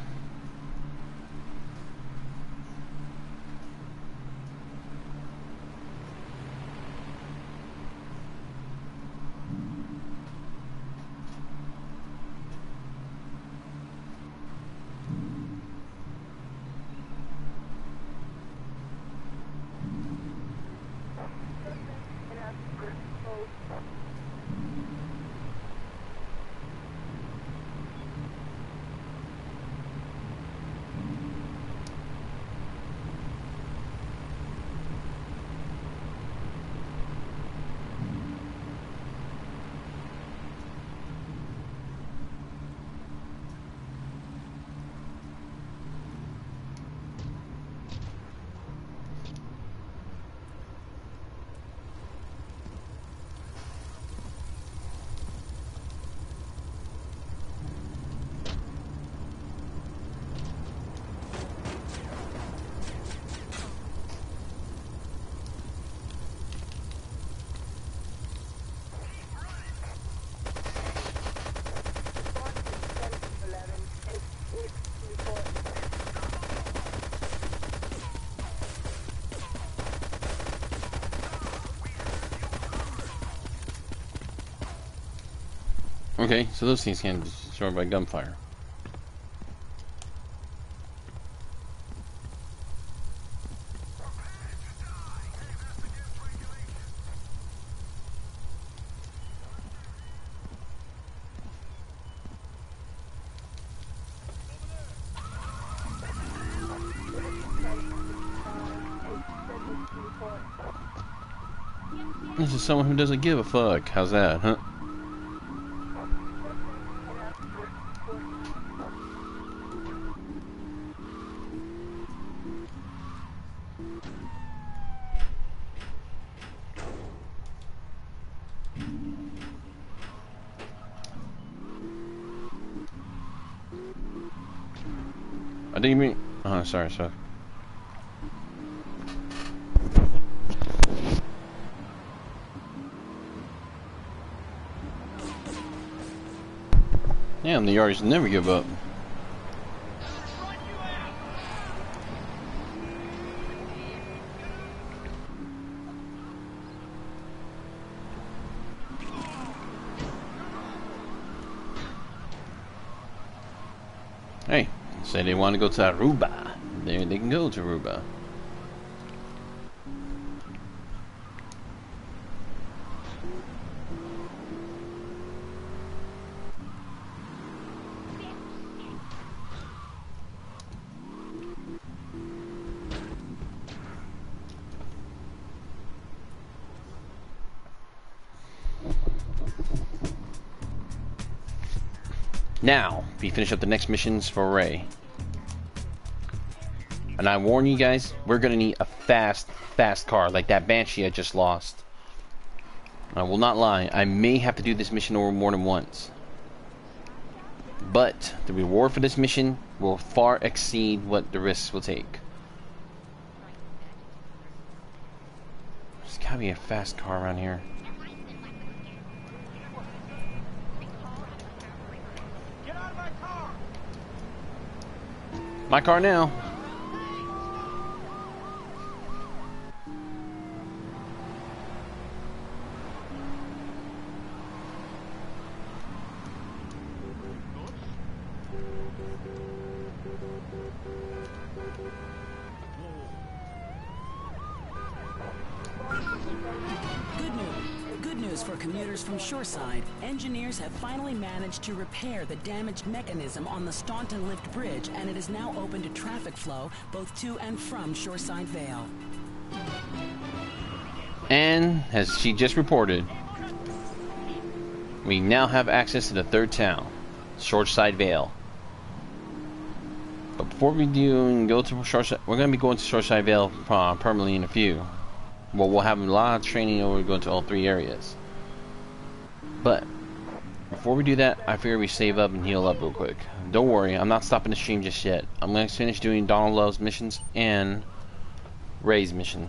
Okay, so those things can be destroyed by gunfire. This is someone who doesn't give a fuck. How's that, huh? I didn't mean. Oh, sorry, sorry. Damn, the Yardies never give up. Hey, say they want to go to Aruba. There they can go to Aruba. Now, we finish up the next missions for Ray. And I warn you guys, we're gonna need a fast, fast car, like that Banshee I just lost. I will not lie, I may have to do this mission over more than once. But, the reward for this mission will far exceed what the risks will take. There's gotta be a fast car around here. My car now. For commuters from Shoreside, engineers have finally managed to repair the damaged mechanism on the Staunton Lift Bridge, and it is now open to traffic flow both to and from Shoreside Vale. And, as she just reported, we now have access to the third town, Shoreside Vale. But before we do and go to Shoreside, we're going to be going to Shoreside Vale uh, permanently in a few. Well, we'll have a lot of training over going to all three areas. But before we do that, I figure we save up and heal up real quick. Don't worry, I'm not stopping the stream just yet. I'm going to finish doing Donald Love's missions and Ray's mission.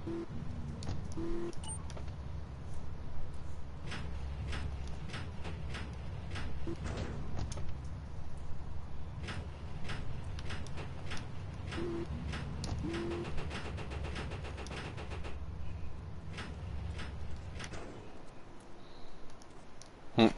Hmm.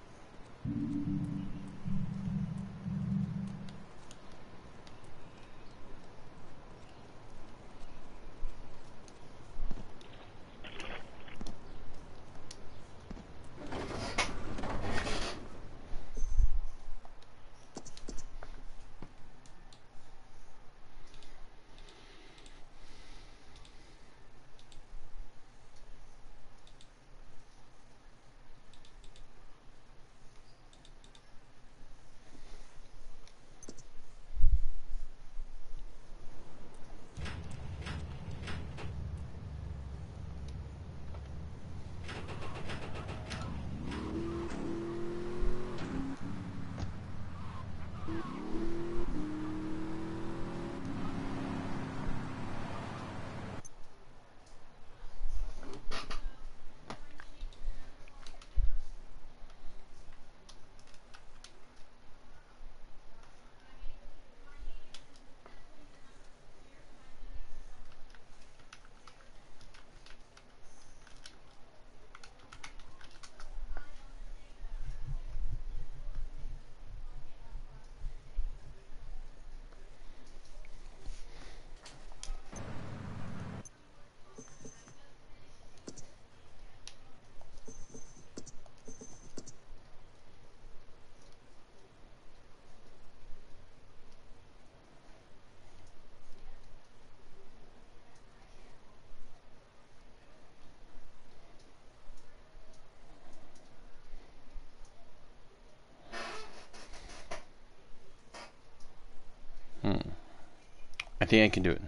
Hmm. I think I can do it.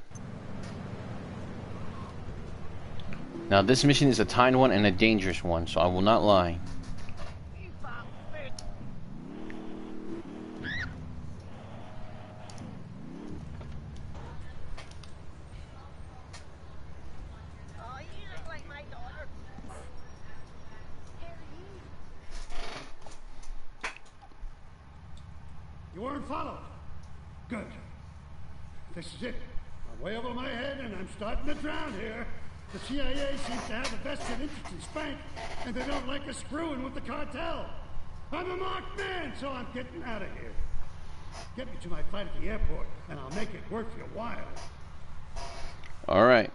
Now this mission is a timed one and a dangerous one, so I will not lie. You weren't followed. Good. This is it. I'm way over my head and I'm starting to drown here. The C I A seems to have a vested interest in SPANK, and they don't like us screwing with the cartel. I'm a marked man, so I'm getting out of here. Get me to my flight at the airport, and I'll make it worth your while. Alright.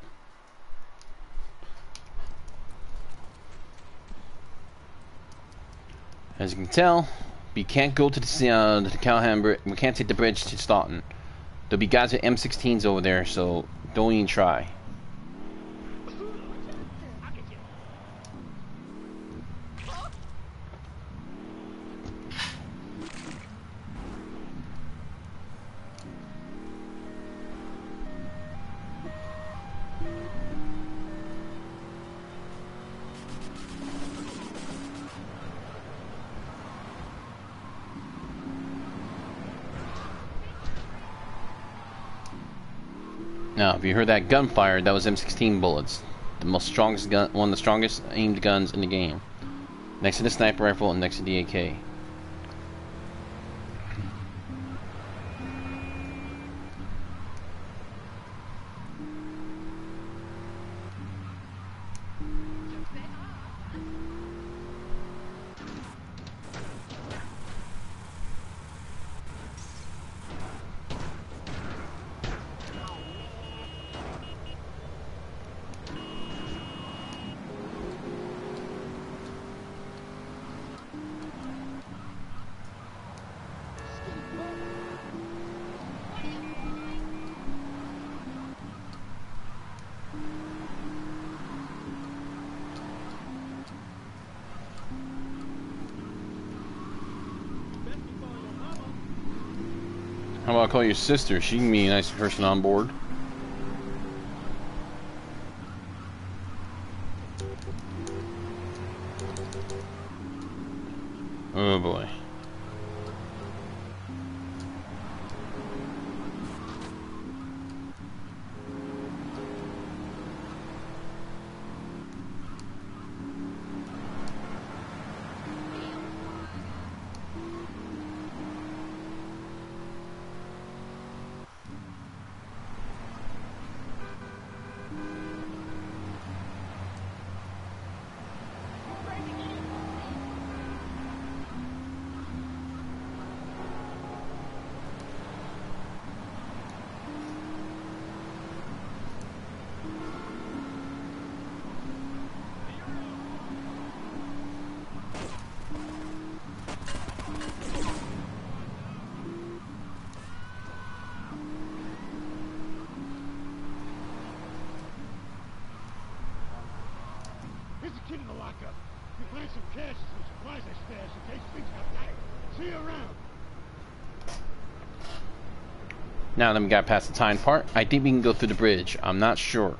As you can tell, we can't go to the, uh, the Calhoun Bridge. We can't take the bridge to Staunton. There'll be guys with M sixteens over there, so don't even try. Now, if you heard that gunfire, that was M sixteen bullets. The most strongest gun, one of the strongest aimed guns in the game. Next to the sniper rifle and next to the A K. How about I call your sister? She can be a nice person on board. Oh boy. kid in the lockup. You find some cash and some supplies I stashed in case things got tight. See you around. Now that we got past the time part, I think we can go through the bridge. I'm not sure.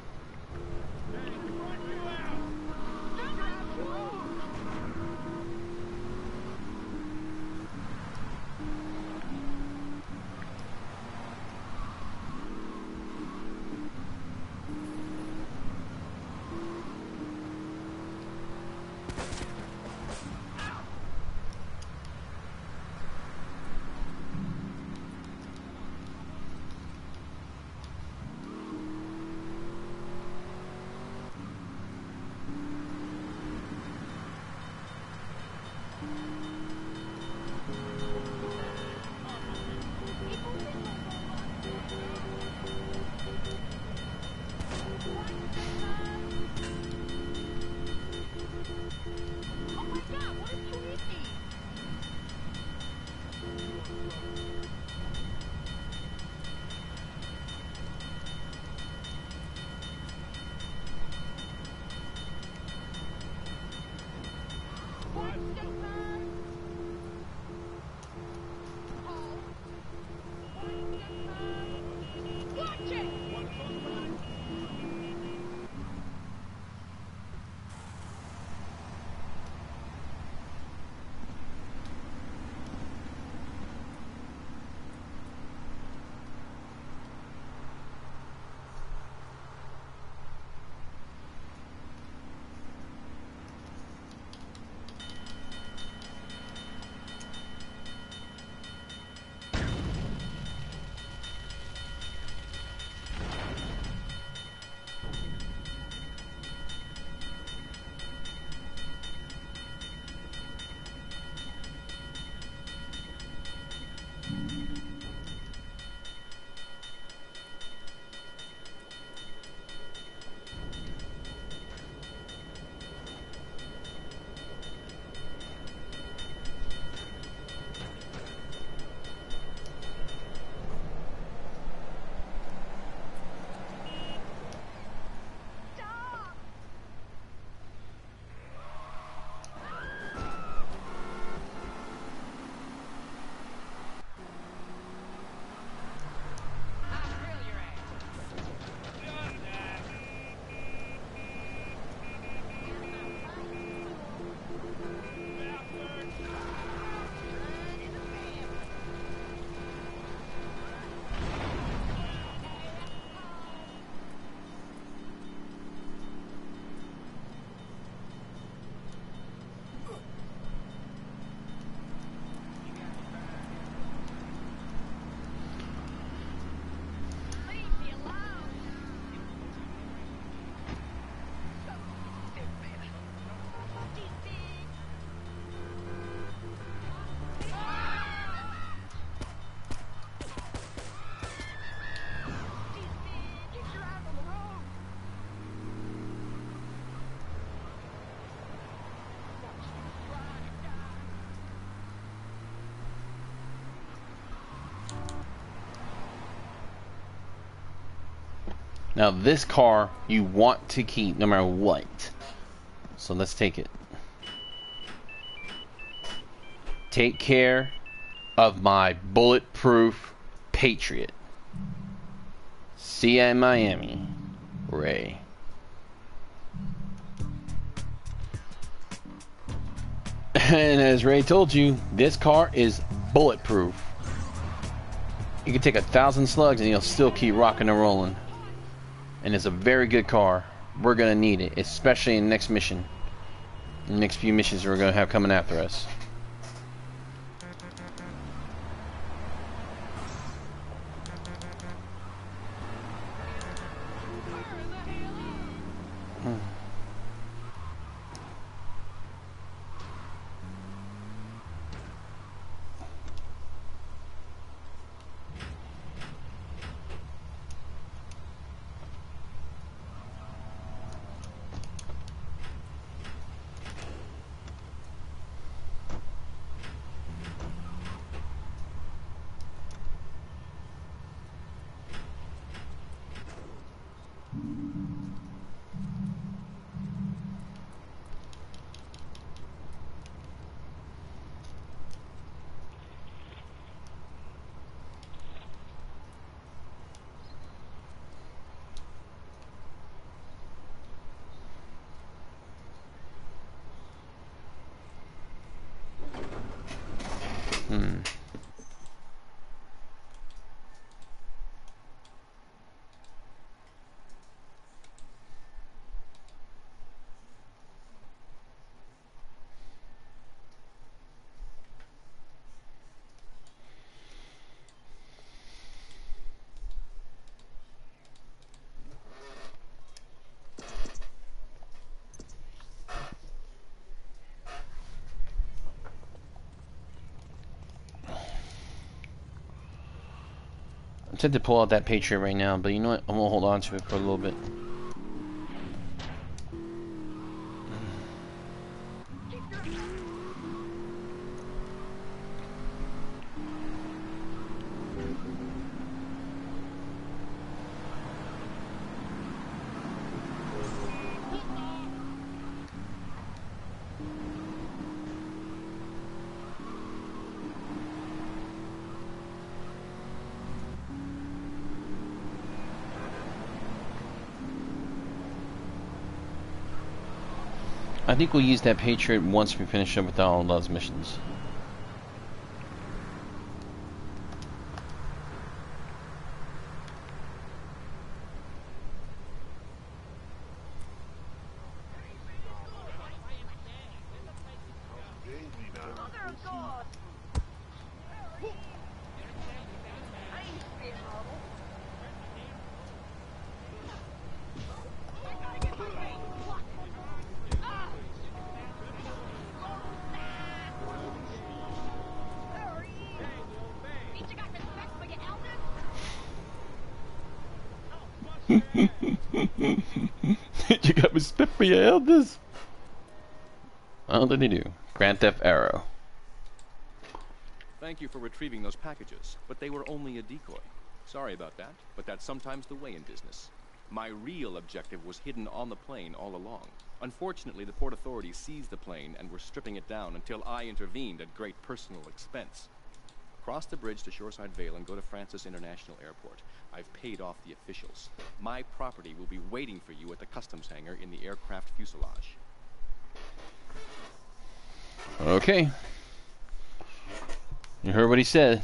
Now this car you want to keep no matter what. So let's take it. Take care of my bulletproof Patriot. See ya in Miami, Ray. And as Ray told you, this car is bulletproof. You can take a thousand slugs and you'll still keep rocking and rolling. And it's a very good car. We're gonna need it, especially in the next mission. The next few missions we're gonna have coming after us. I'm tempted to pull out that Patriot right now, but you know what? I'm gonna hold on to it for a little bit. I think we'll use that Patriot once we finish up with all those missions. You got respect for your elders? Well, then you do. Grand Theft Arrow. Thank you for retrieving those packages, but they were only a decoy. Sorry about that, but that's sometimes the way in business. My real objective was hidden on the plane all along. Unfortunately, the port authorities seized the plane and were stripping it down until I intervened at great personal expense. Cross the bridge to Shoreside Vale and go to Francis International Airport. I've paid off the officials. My property will be waiting for you at the customs hangar in the aircraft fuselage. Okay. You heard what he said.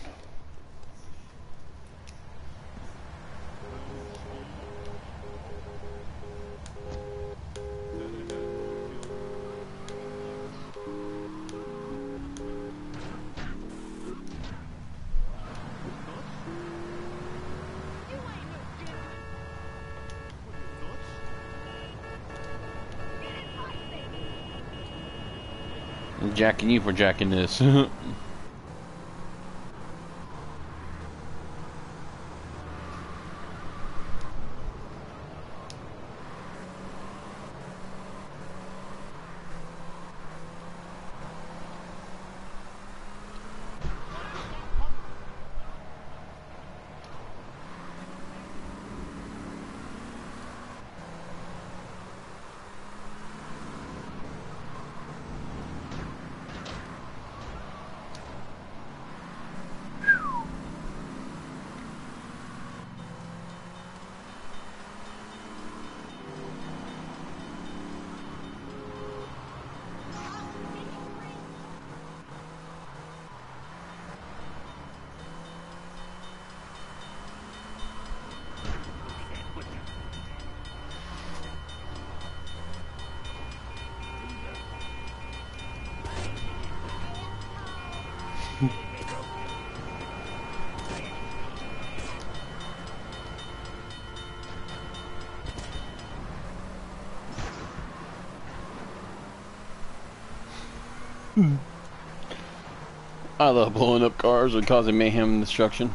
I'm jacking you for jacking this. I love blowing up cars and causing mayhem and destruction.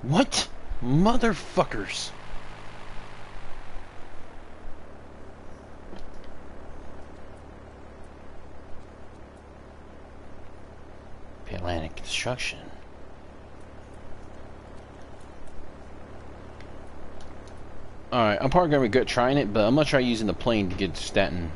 What? Motherfuckers. Atlantic construction. Alright, I'm probably gonna regret trying it, but I'm gonna try using the plane to get to Staten.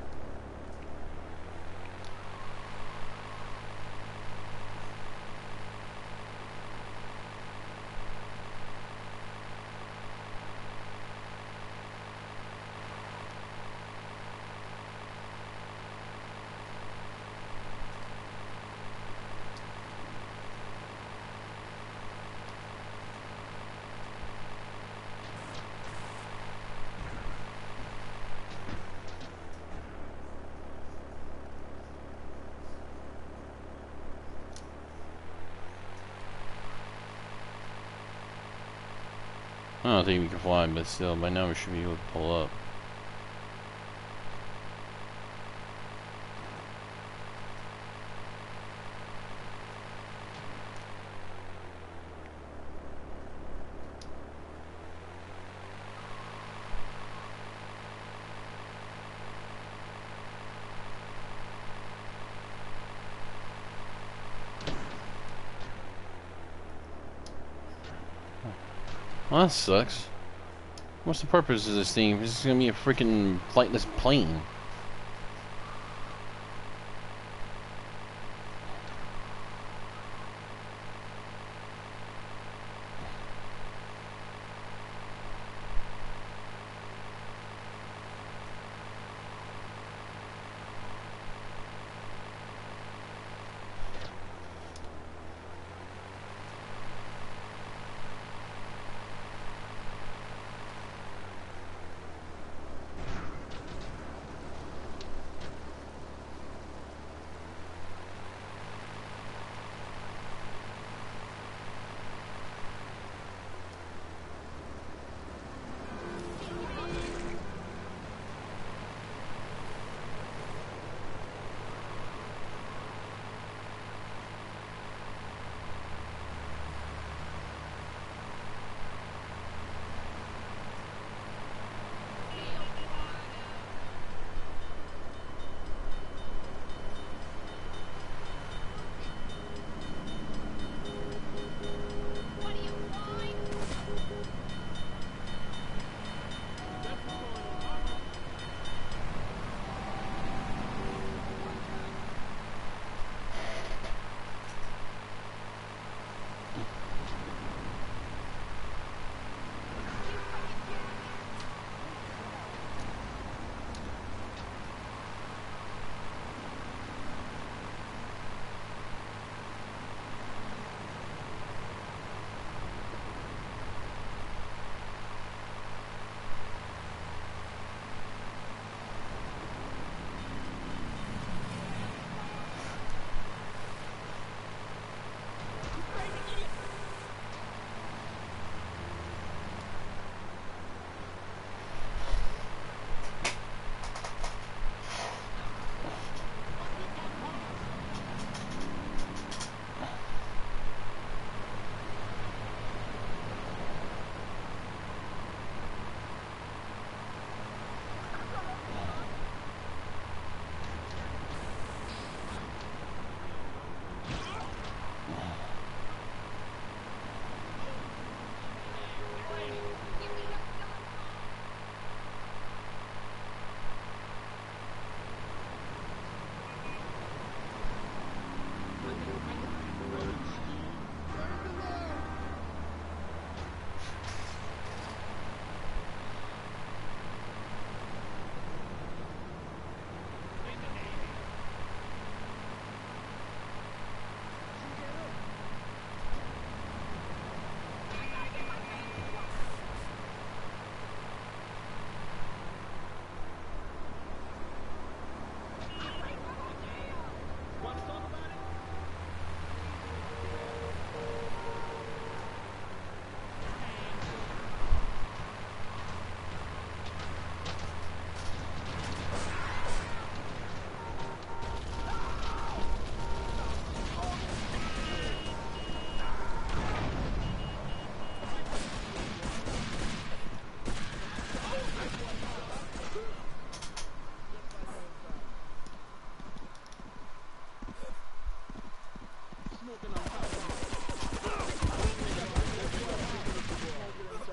I don't think we can fly, but still, by now we should be able to pull up. Well, that sucks. What's the purpose of this thing? This is gonna be a freaking flightless plane.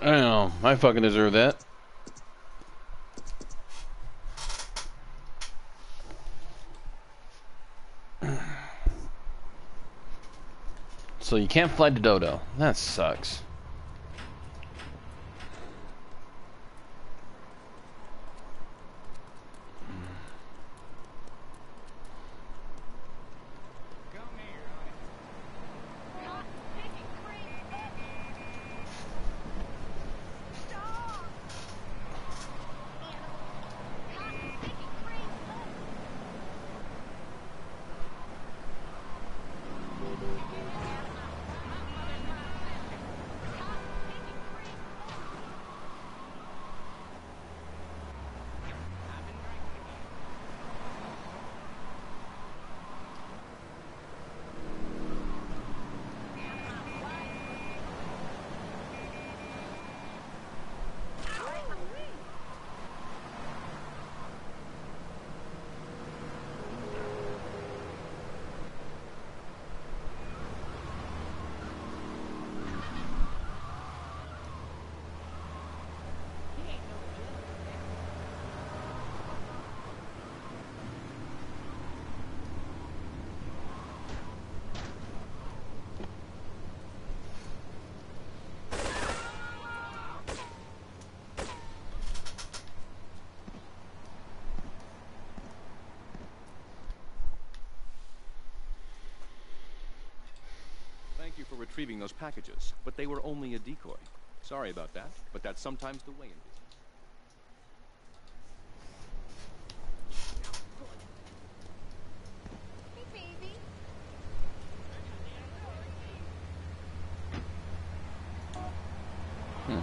I don't know. I fucking deserve that. So you can't fly to Dodo. That sucks. Thank you for retrieving those packages, but they were only a decoy. Sorry about that, but that's sometimes the way in business. Hey, baby. Hmm.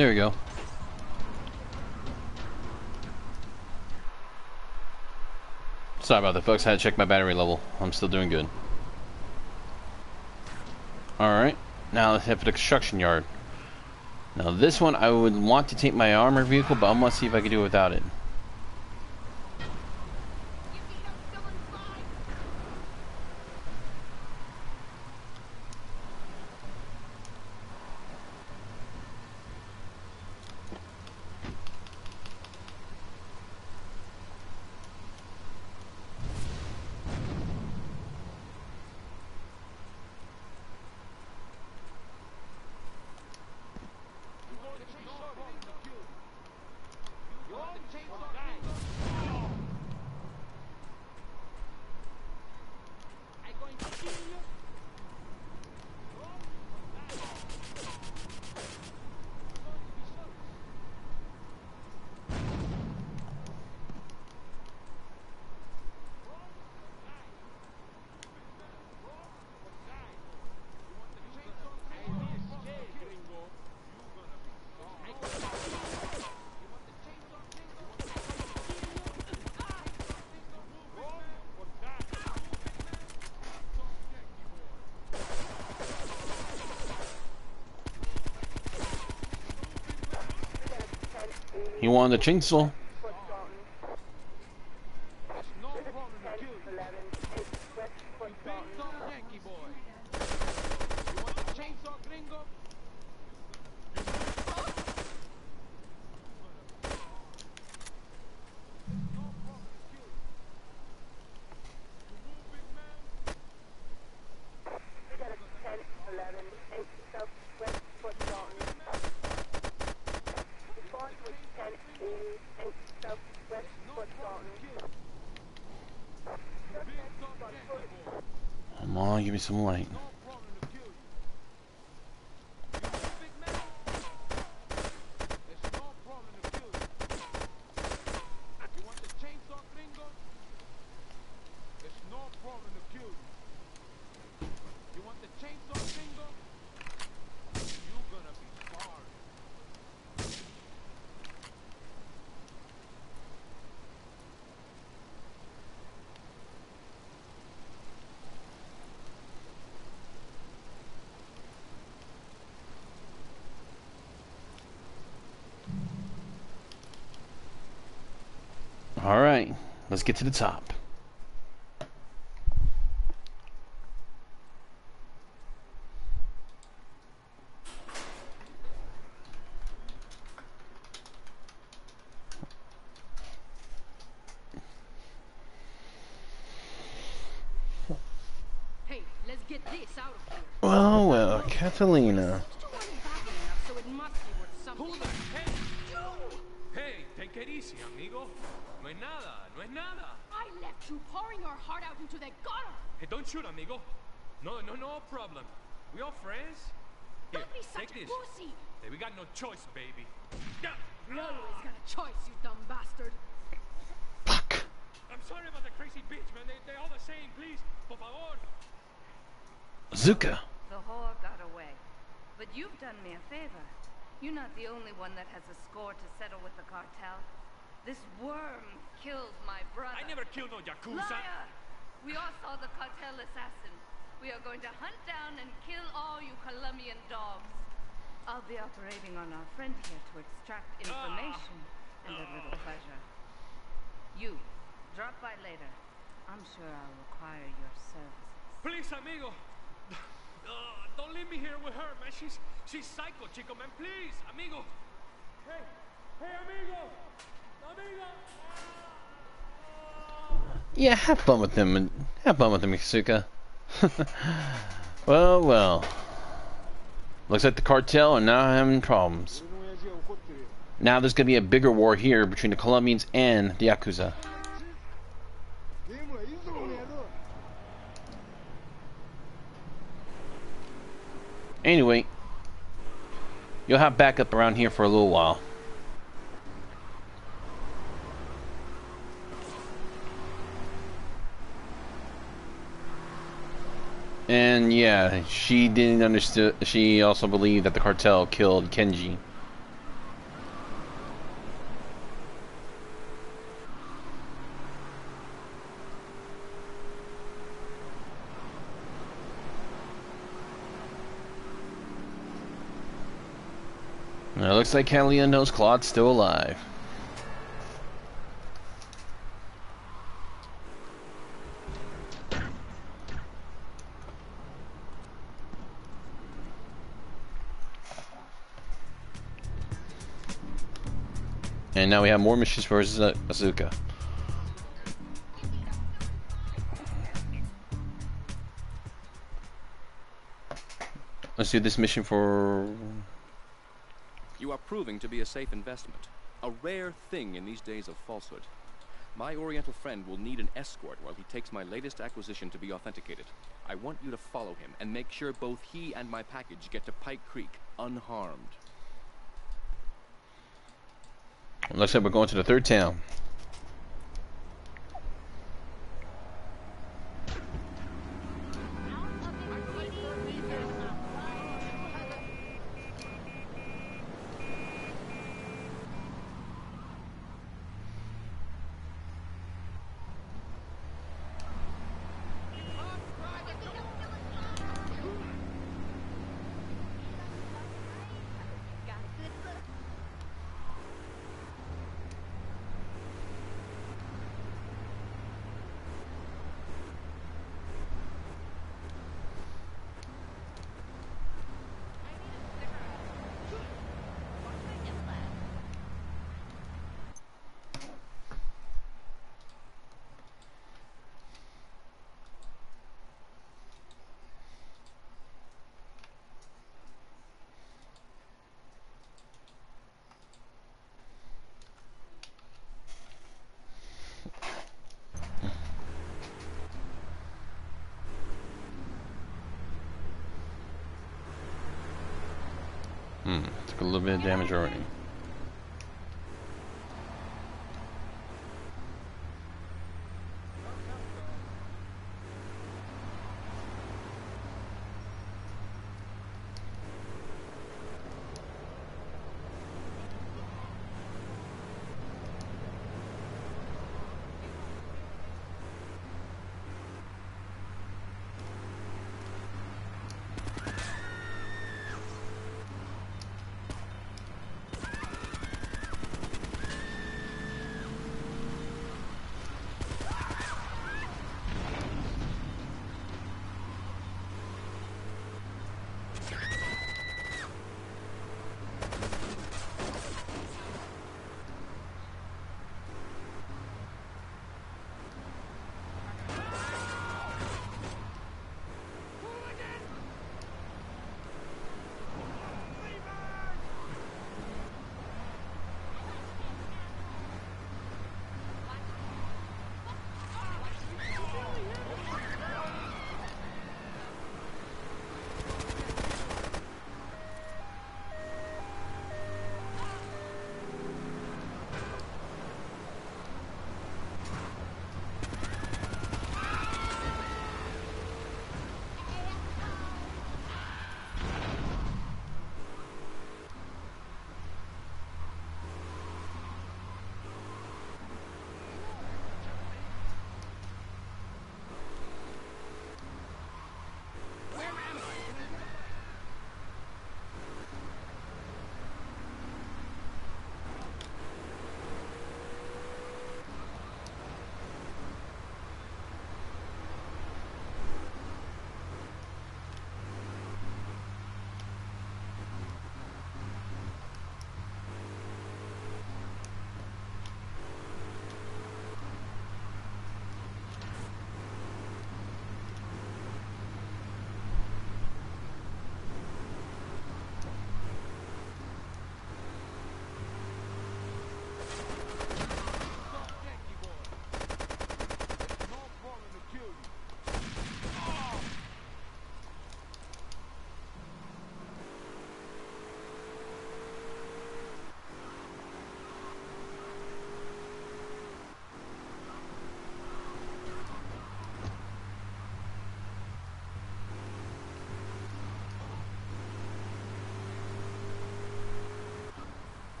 There we go. Sorry about that, folks. I had to check my battery level. I'm still doing good. Alright, now let's head for the construction yard. Now this one, I would want to take my armored vehicle, but I'm going to see if I can do it without it. He wanted the chainsaw. Come on, give me some light. Alright, let's get to the top. Hey, let's get this out of here. Well, well, Catalina. So it must be worth something. Hey, take it easy, amigo. No es nada, no es nada. I left you pouring your heart out into that gutter. Hey, don't shoot, amigo. No, no, no problem. We all friends. Here, Don't be such take a this. pussy. Hey, we got no choice, baby. You always got a choice, you dumb bastard. Fuck. I'm sorry about the crazy bitch, man. They, they all the same, please. Por favor. Zuka. The whore got away. But you've done me a favor. You're not the only one that has a score to settle with the cartel. This worm killed my brother. I never killed no Yakuza. Liar! We all saw the cartel assassin. We are going to hunt down and kill all you Columbian dogs. I'll be operating on our friend here to extract information and a little pleasure. You, drop by later. I'm sure I'll require your services. Please, amigo. Uh, don't leave me here with her, man. She's she's psycho, chico, man. Please, amigo. Hey, hey, amigo. Amigo. Yeah, have fun with him and have fun with him, Asuka. Well, well. Looks like the cartel are now having problems. Now there's gonna be a bigger war here between the Columbians and the Yakuza. Anyway, you'll have backup around here for a little while. And yeah, she didn't understand. She also believed that the cartel killed Kenji. It looks like Kalia knows Claude's still alive. And now we have more missions for Asuka. Let's do this mission for... You are proving to be a safe investment. A rare thing in these days of falsehood. My Oriental friend will need an escort while he takes my latest acquisition to be authenticated. I want you to follow him and make sure both he and my package get to Pike Creek unharmed. Looks like we're going to the third town. Hmm, took a little bit of damage already.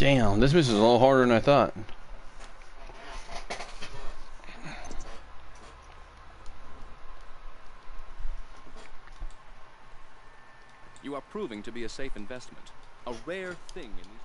Damn, this mission is a little harder than I thought. You are proving to be a safe investment. A rare thing in these days.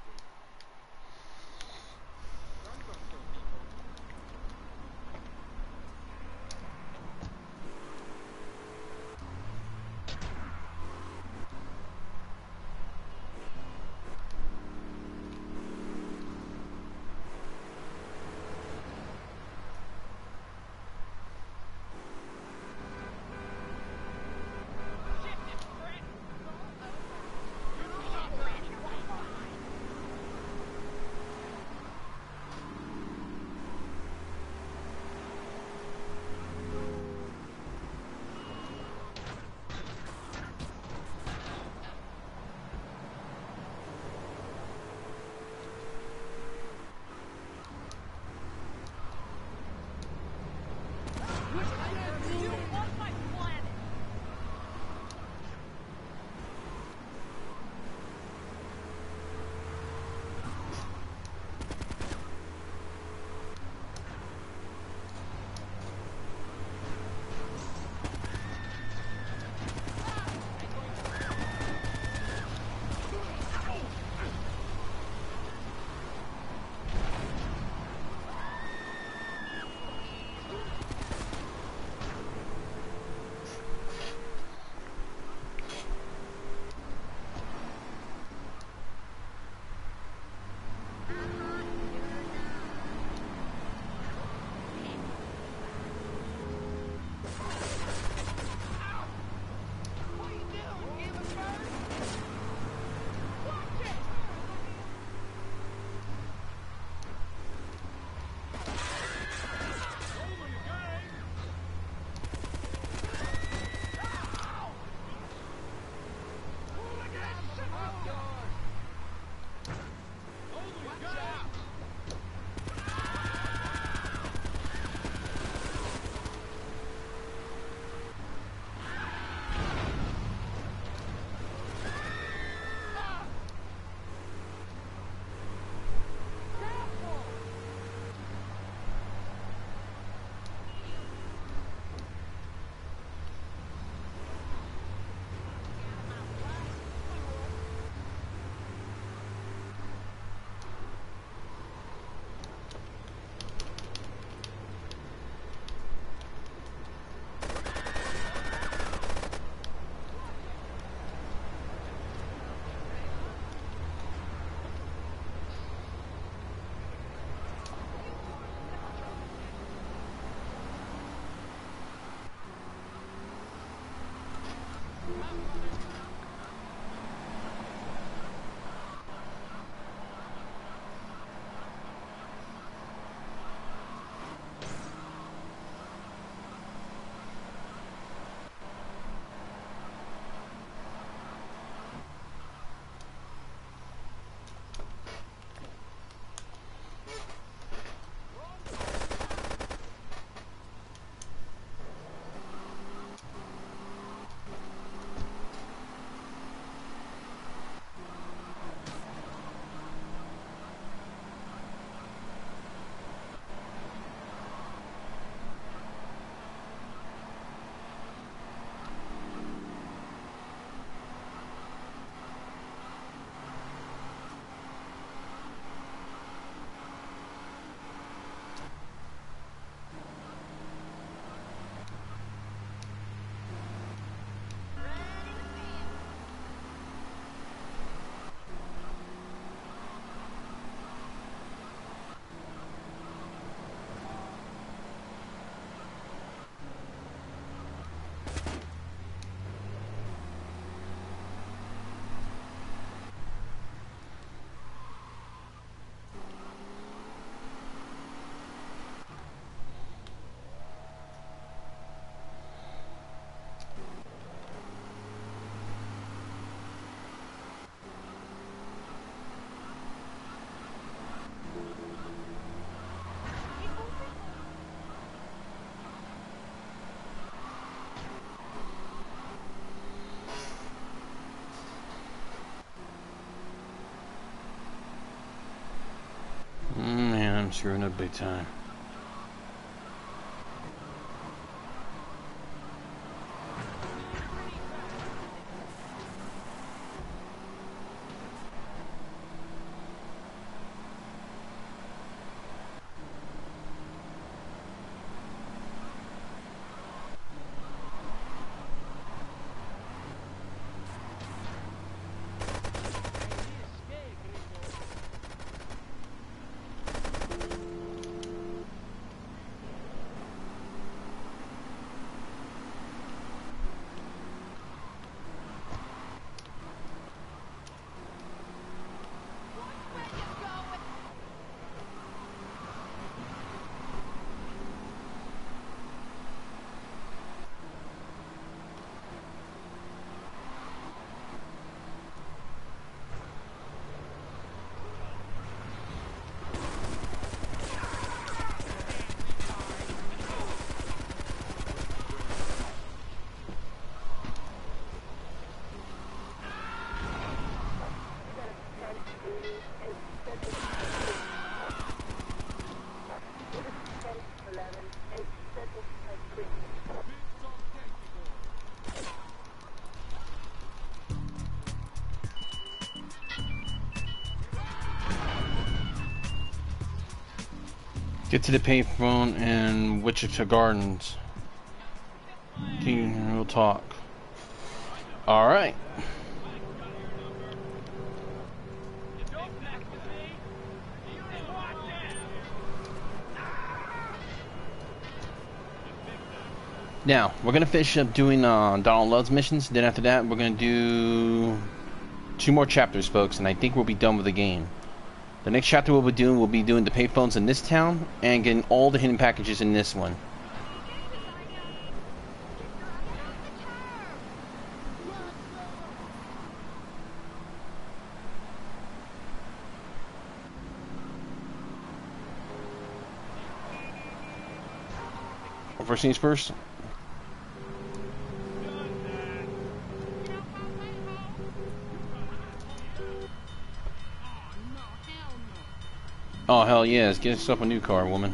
I'm screwing up big time. Get to the payphone in Wichita Gardens. King, we'll talk. Alright. Now, we're going to finish up doing uh, Donald Love's missions. Then after that, we're going to do two more chapters, folks, and I think we'll be done with the game. The next chapter we'll be doing, we'll be doing the payphones in this town and getting all the hidden packages in this one. First things first. Oh, hell yes. Get yourself a new car, woman.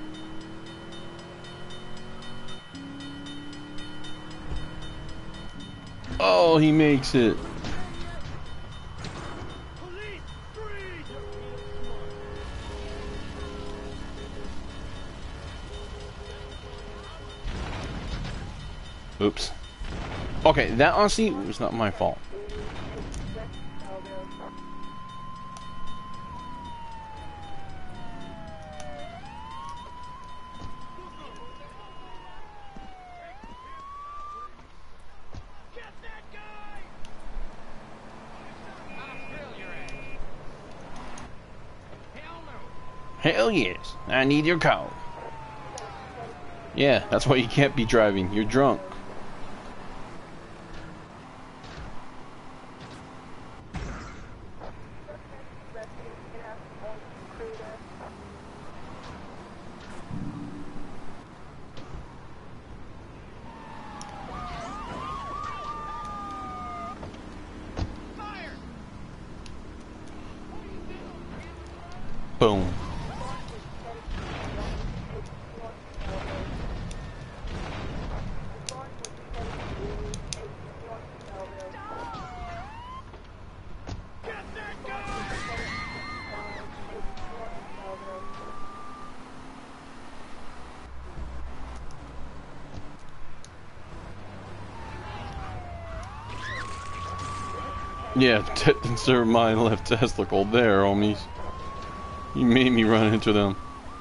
Oh, he makes it. Oops. Okay, that honestly was not my fault. Hell yes, I need your car. Yeah, that's why you can't be driving. You're drunk. Boom. Yeah, sir, my left testicle there, homies. You made me run into them.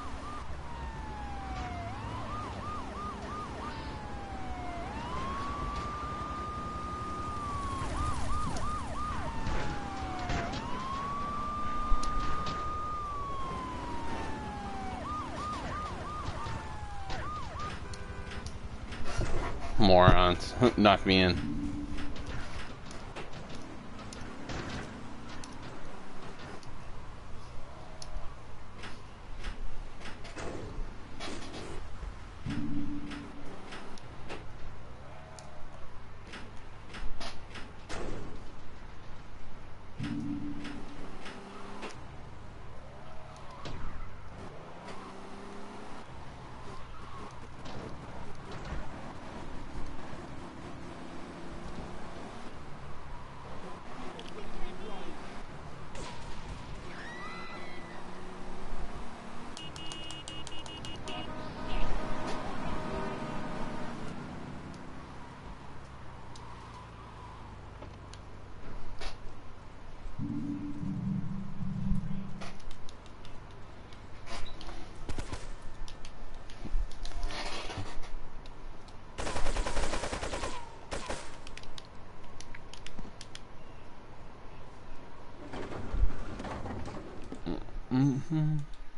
Morons. Knock me in. Hmm.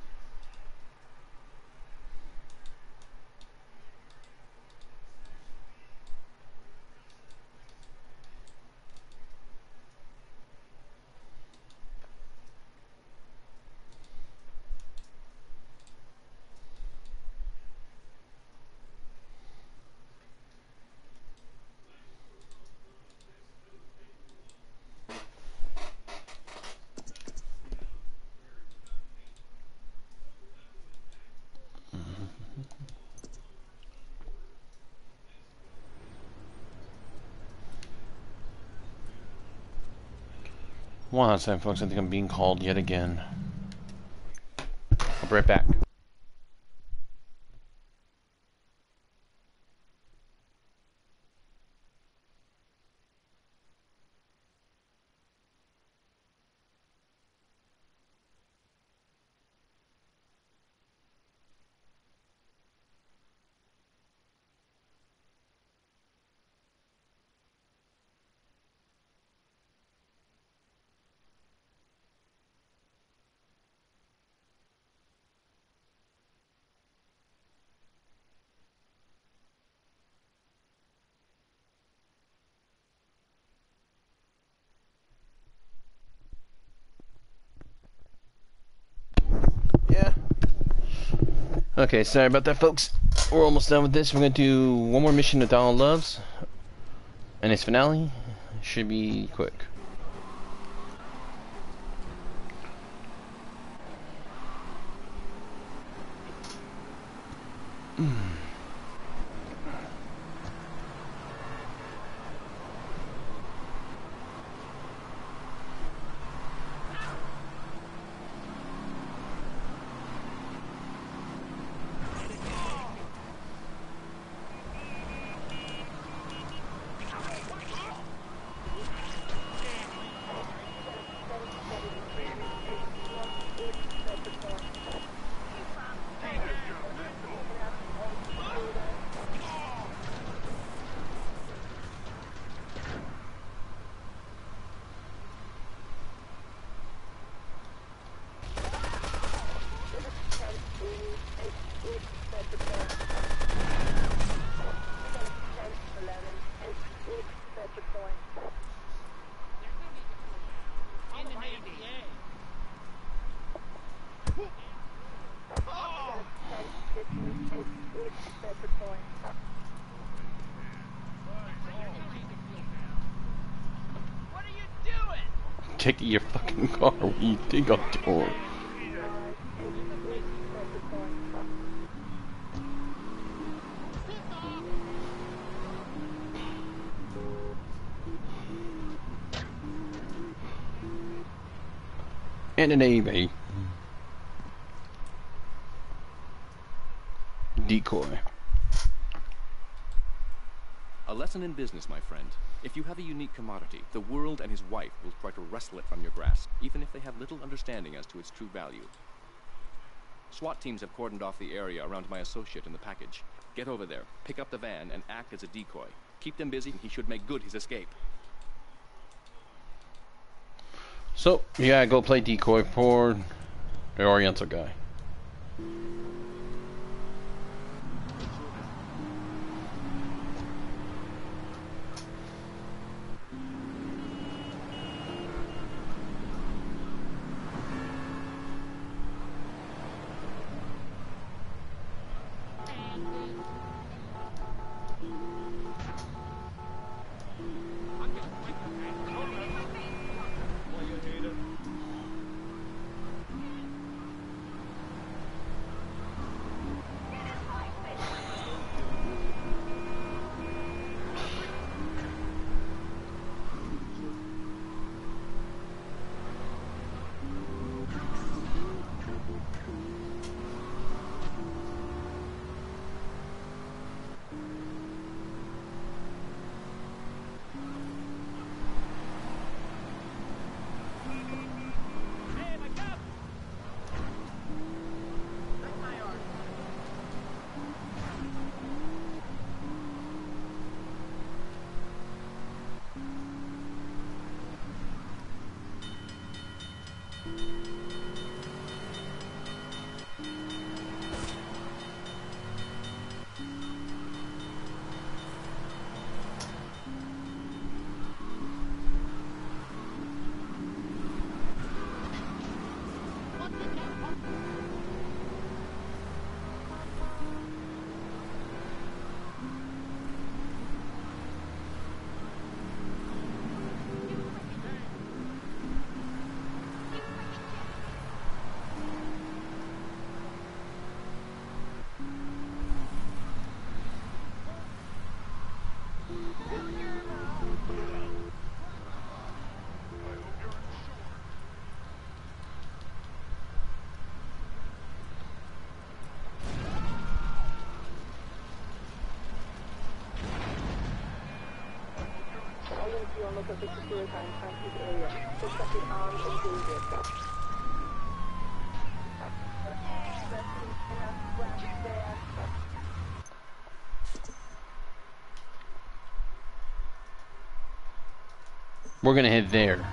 One last time, folks. I think I'm being called yet again. I'll be right back. Okay, sorry about that, folks. We're almost done with this. We're going to do one more mission that Donald loves. And its finale should be quick. Take your fucking car when you dig up the door. And an Avery. Decoy. A lesson in business, my friend. If you have a unique commodity, the world and his wife will try to wrestle it from your grasp, even if they have little understanding as to its true value. SWAT teams have cordoned off the area around my associate in the package. Get over there, pick up the van, and act as a decoy. Keep them busy, and he should make good his escape. So, you gotta go play decoy for the Oriental guy. out of the security and transit area. Suspected armed and dangerous. We're gonna head there.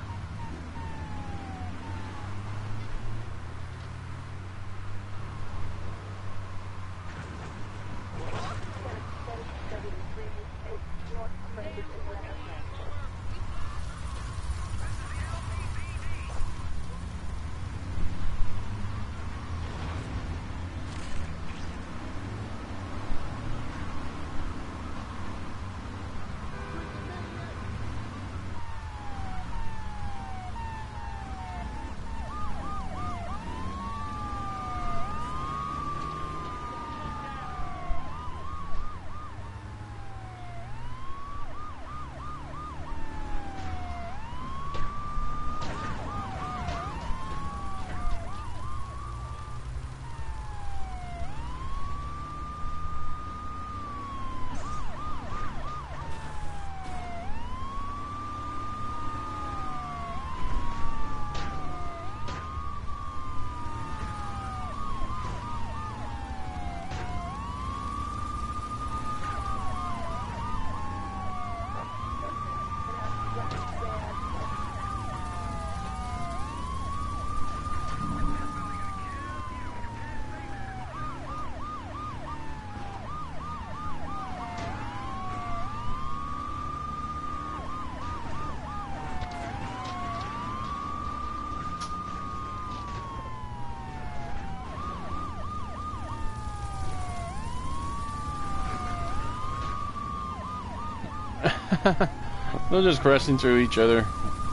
They're just pressing through each other.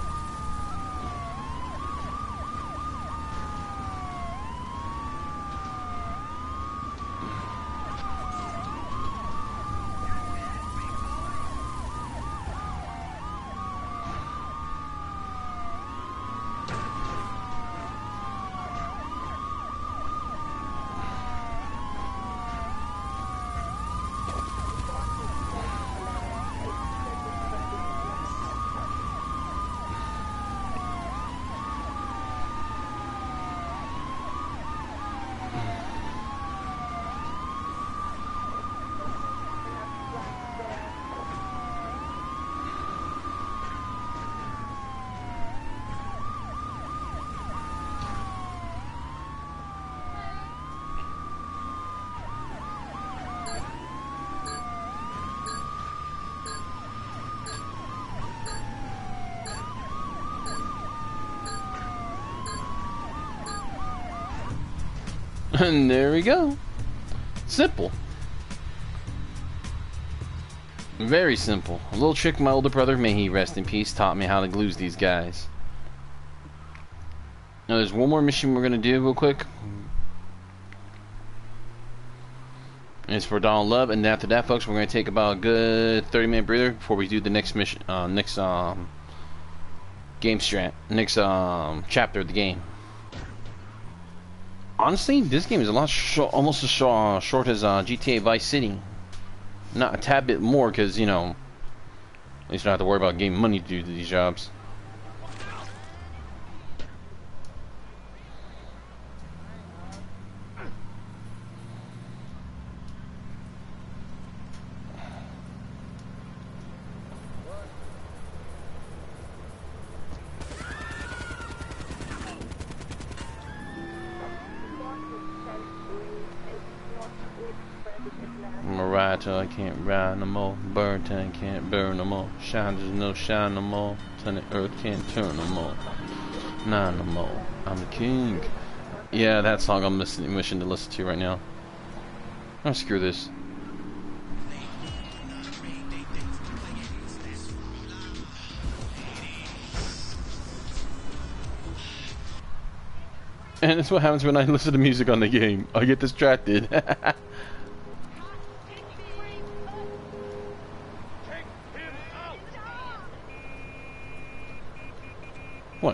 And there we go. Simple. Very simple. A little trick my older brother, may he rest in peace, taught me how to lose these guys. Now there's one more mission we're going to do real quick. And it's for Donald Love, and after that, folks, we're going to take about a good thirty minute breather before we do the next mission, uh, next um, game strat, next um, chapter of the game. Honestly, this game is a lot short, almost as short, uh, short as uh, G T A Vice City. Not a tad bit more, because, you know, at least I don't have to worry about getting money to do these jobs. I can't ride no more. Burn tank can't burn no more. Shine there's no shine no more. Planet Earth can't turn no more. Nah no more. I'm the king. Yeah, that song I'm listening, wishing to listen to right now. Oh, screw this. And that's what happens when I listen to music on the game. I get distracted. What?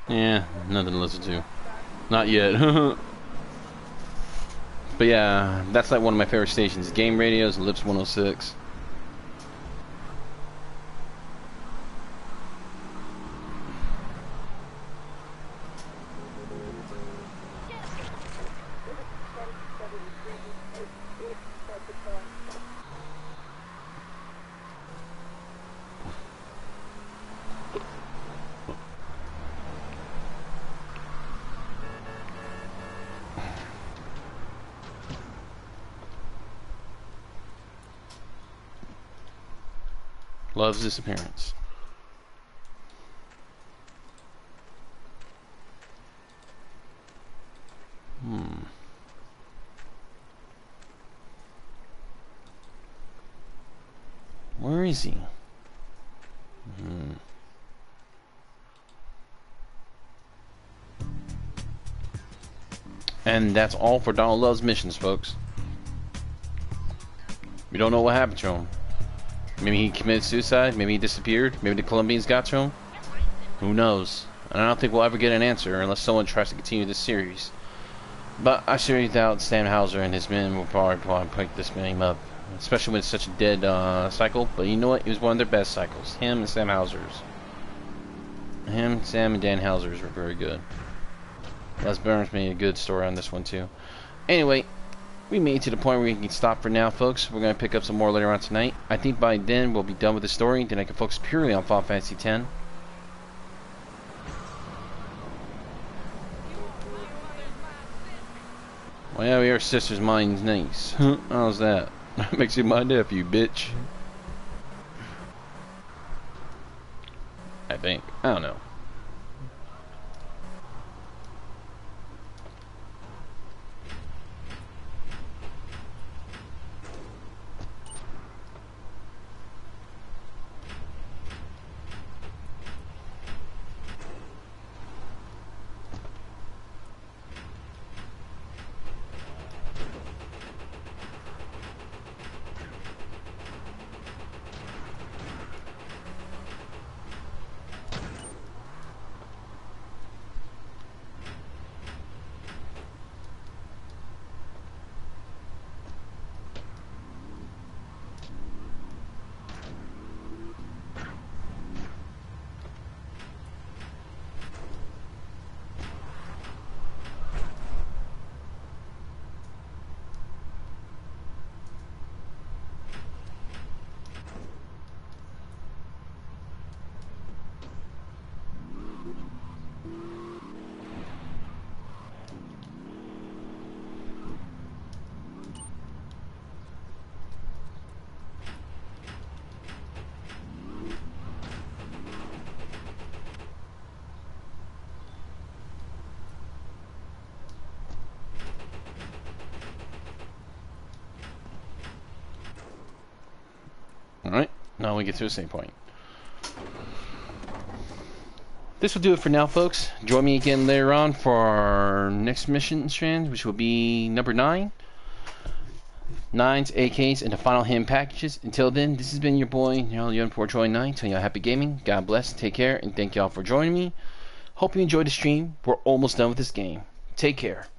Yeah, nothing to listen to. Not yet. But yeah, that's like one of my favorite stations. Game Radios, Lips one oh six. Love's disappearance. Hmm. Where is he? Hmm. And that's all for Donald Love's missions, folks. We don't know what happened to him. Maybe he committed suicide, maybe he disappeared, maybe the Columbians got to him. Who knows? And I don't think we'll ever get an answer unless someone tries to continue this series. But I seriously doubt Sam Hauser and his men will probably, probably pick this game up. Especially when it's such a dead uh, cycle. But you know what? It was one of their best cycles. Him and Sam Hauser's. Him, Sam, and Dan Hauser's were very good. Les Burns made a good story on this one too. Anyway, we made it to the point where we can stop for now, folks. We're going to pick up some more later on tonight. I think by then we'll be done with the story. Then I can focus purely on Final Fantasy X. Well, yeah, your sister's mine's nice. How's that? Makes you my nephew, bitch. I think. I don't know. Alright, now we get to a save point. This will do it for now, folks. Join me again later on for our next mission strand, which will be number nine. Nines, A Ks, and the final hidden packages. Until then, this has been your boy, Yon four joy nine, telling y'all happy gaming. God bless, take care, and thank y'all for joining me. Hope you enjoyed the stream. We're almost done with this game. Take care.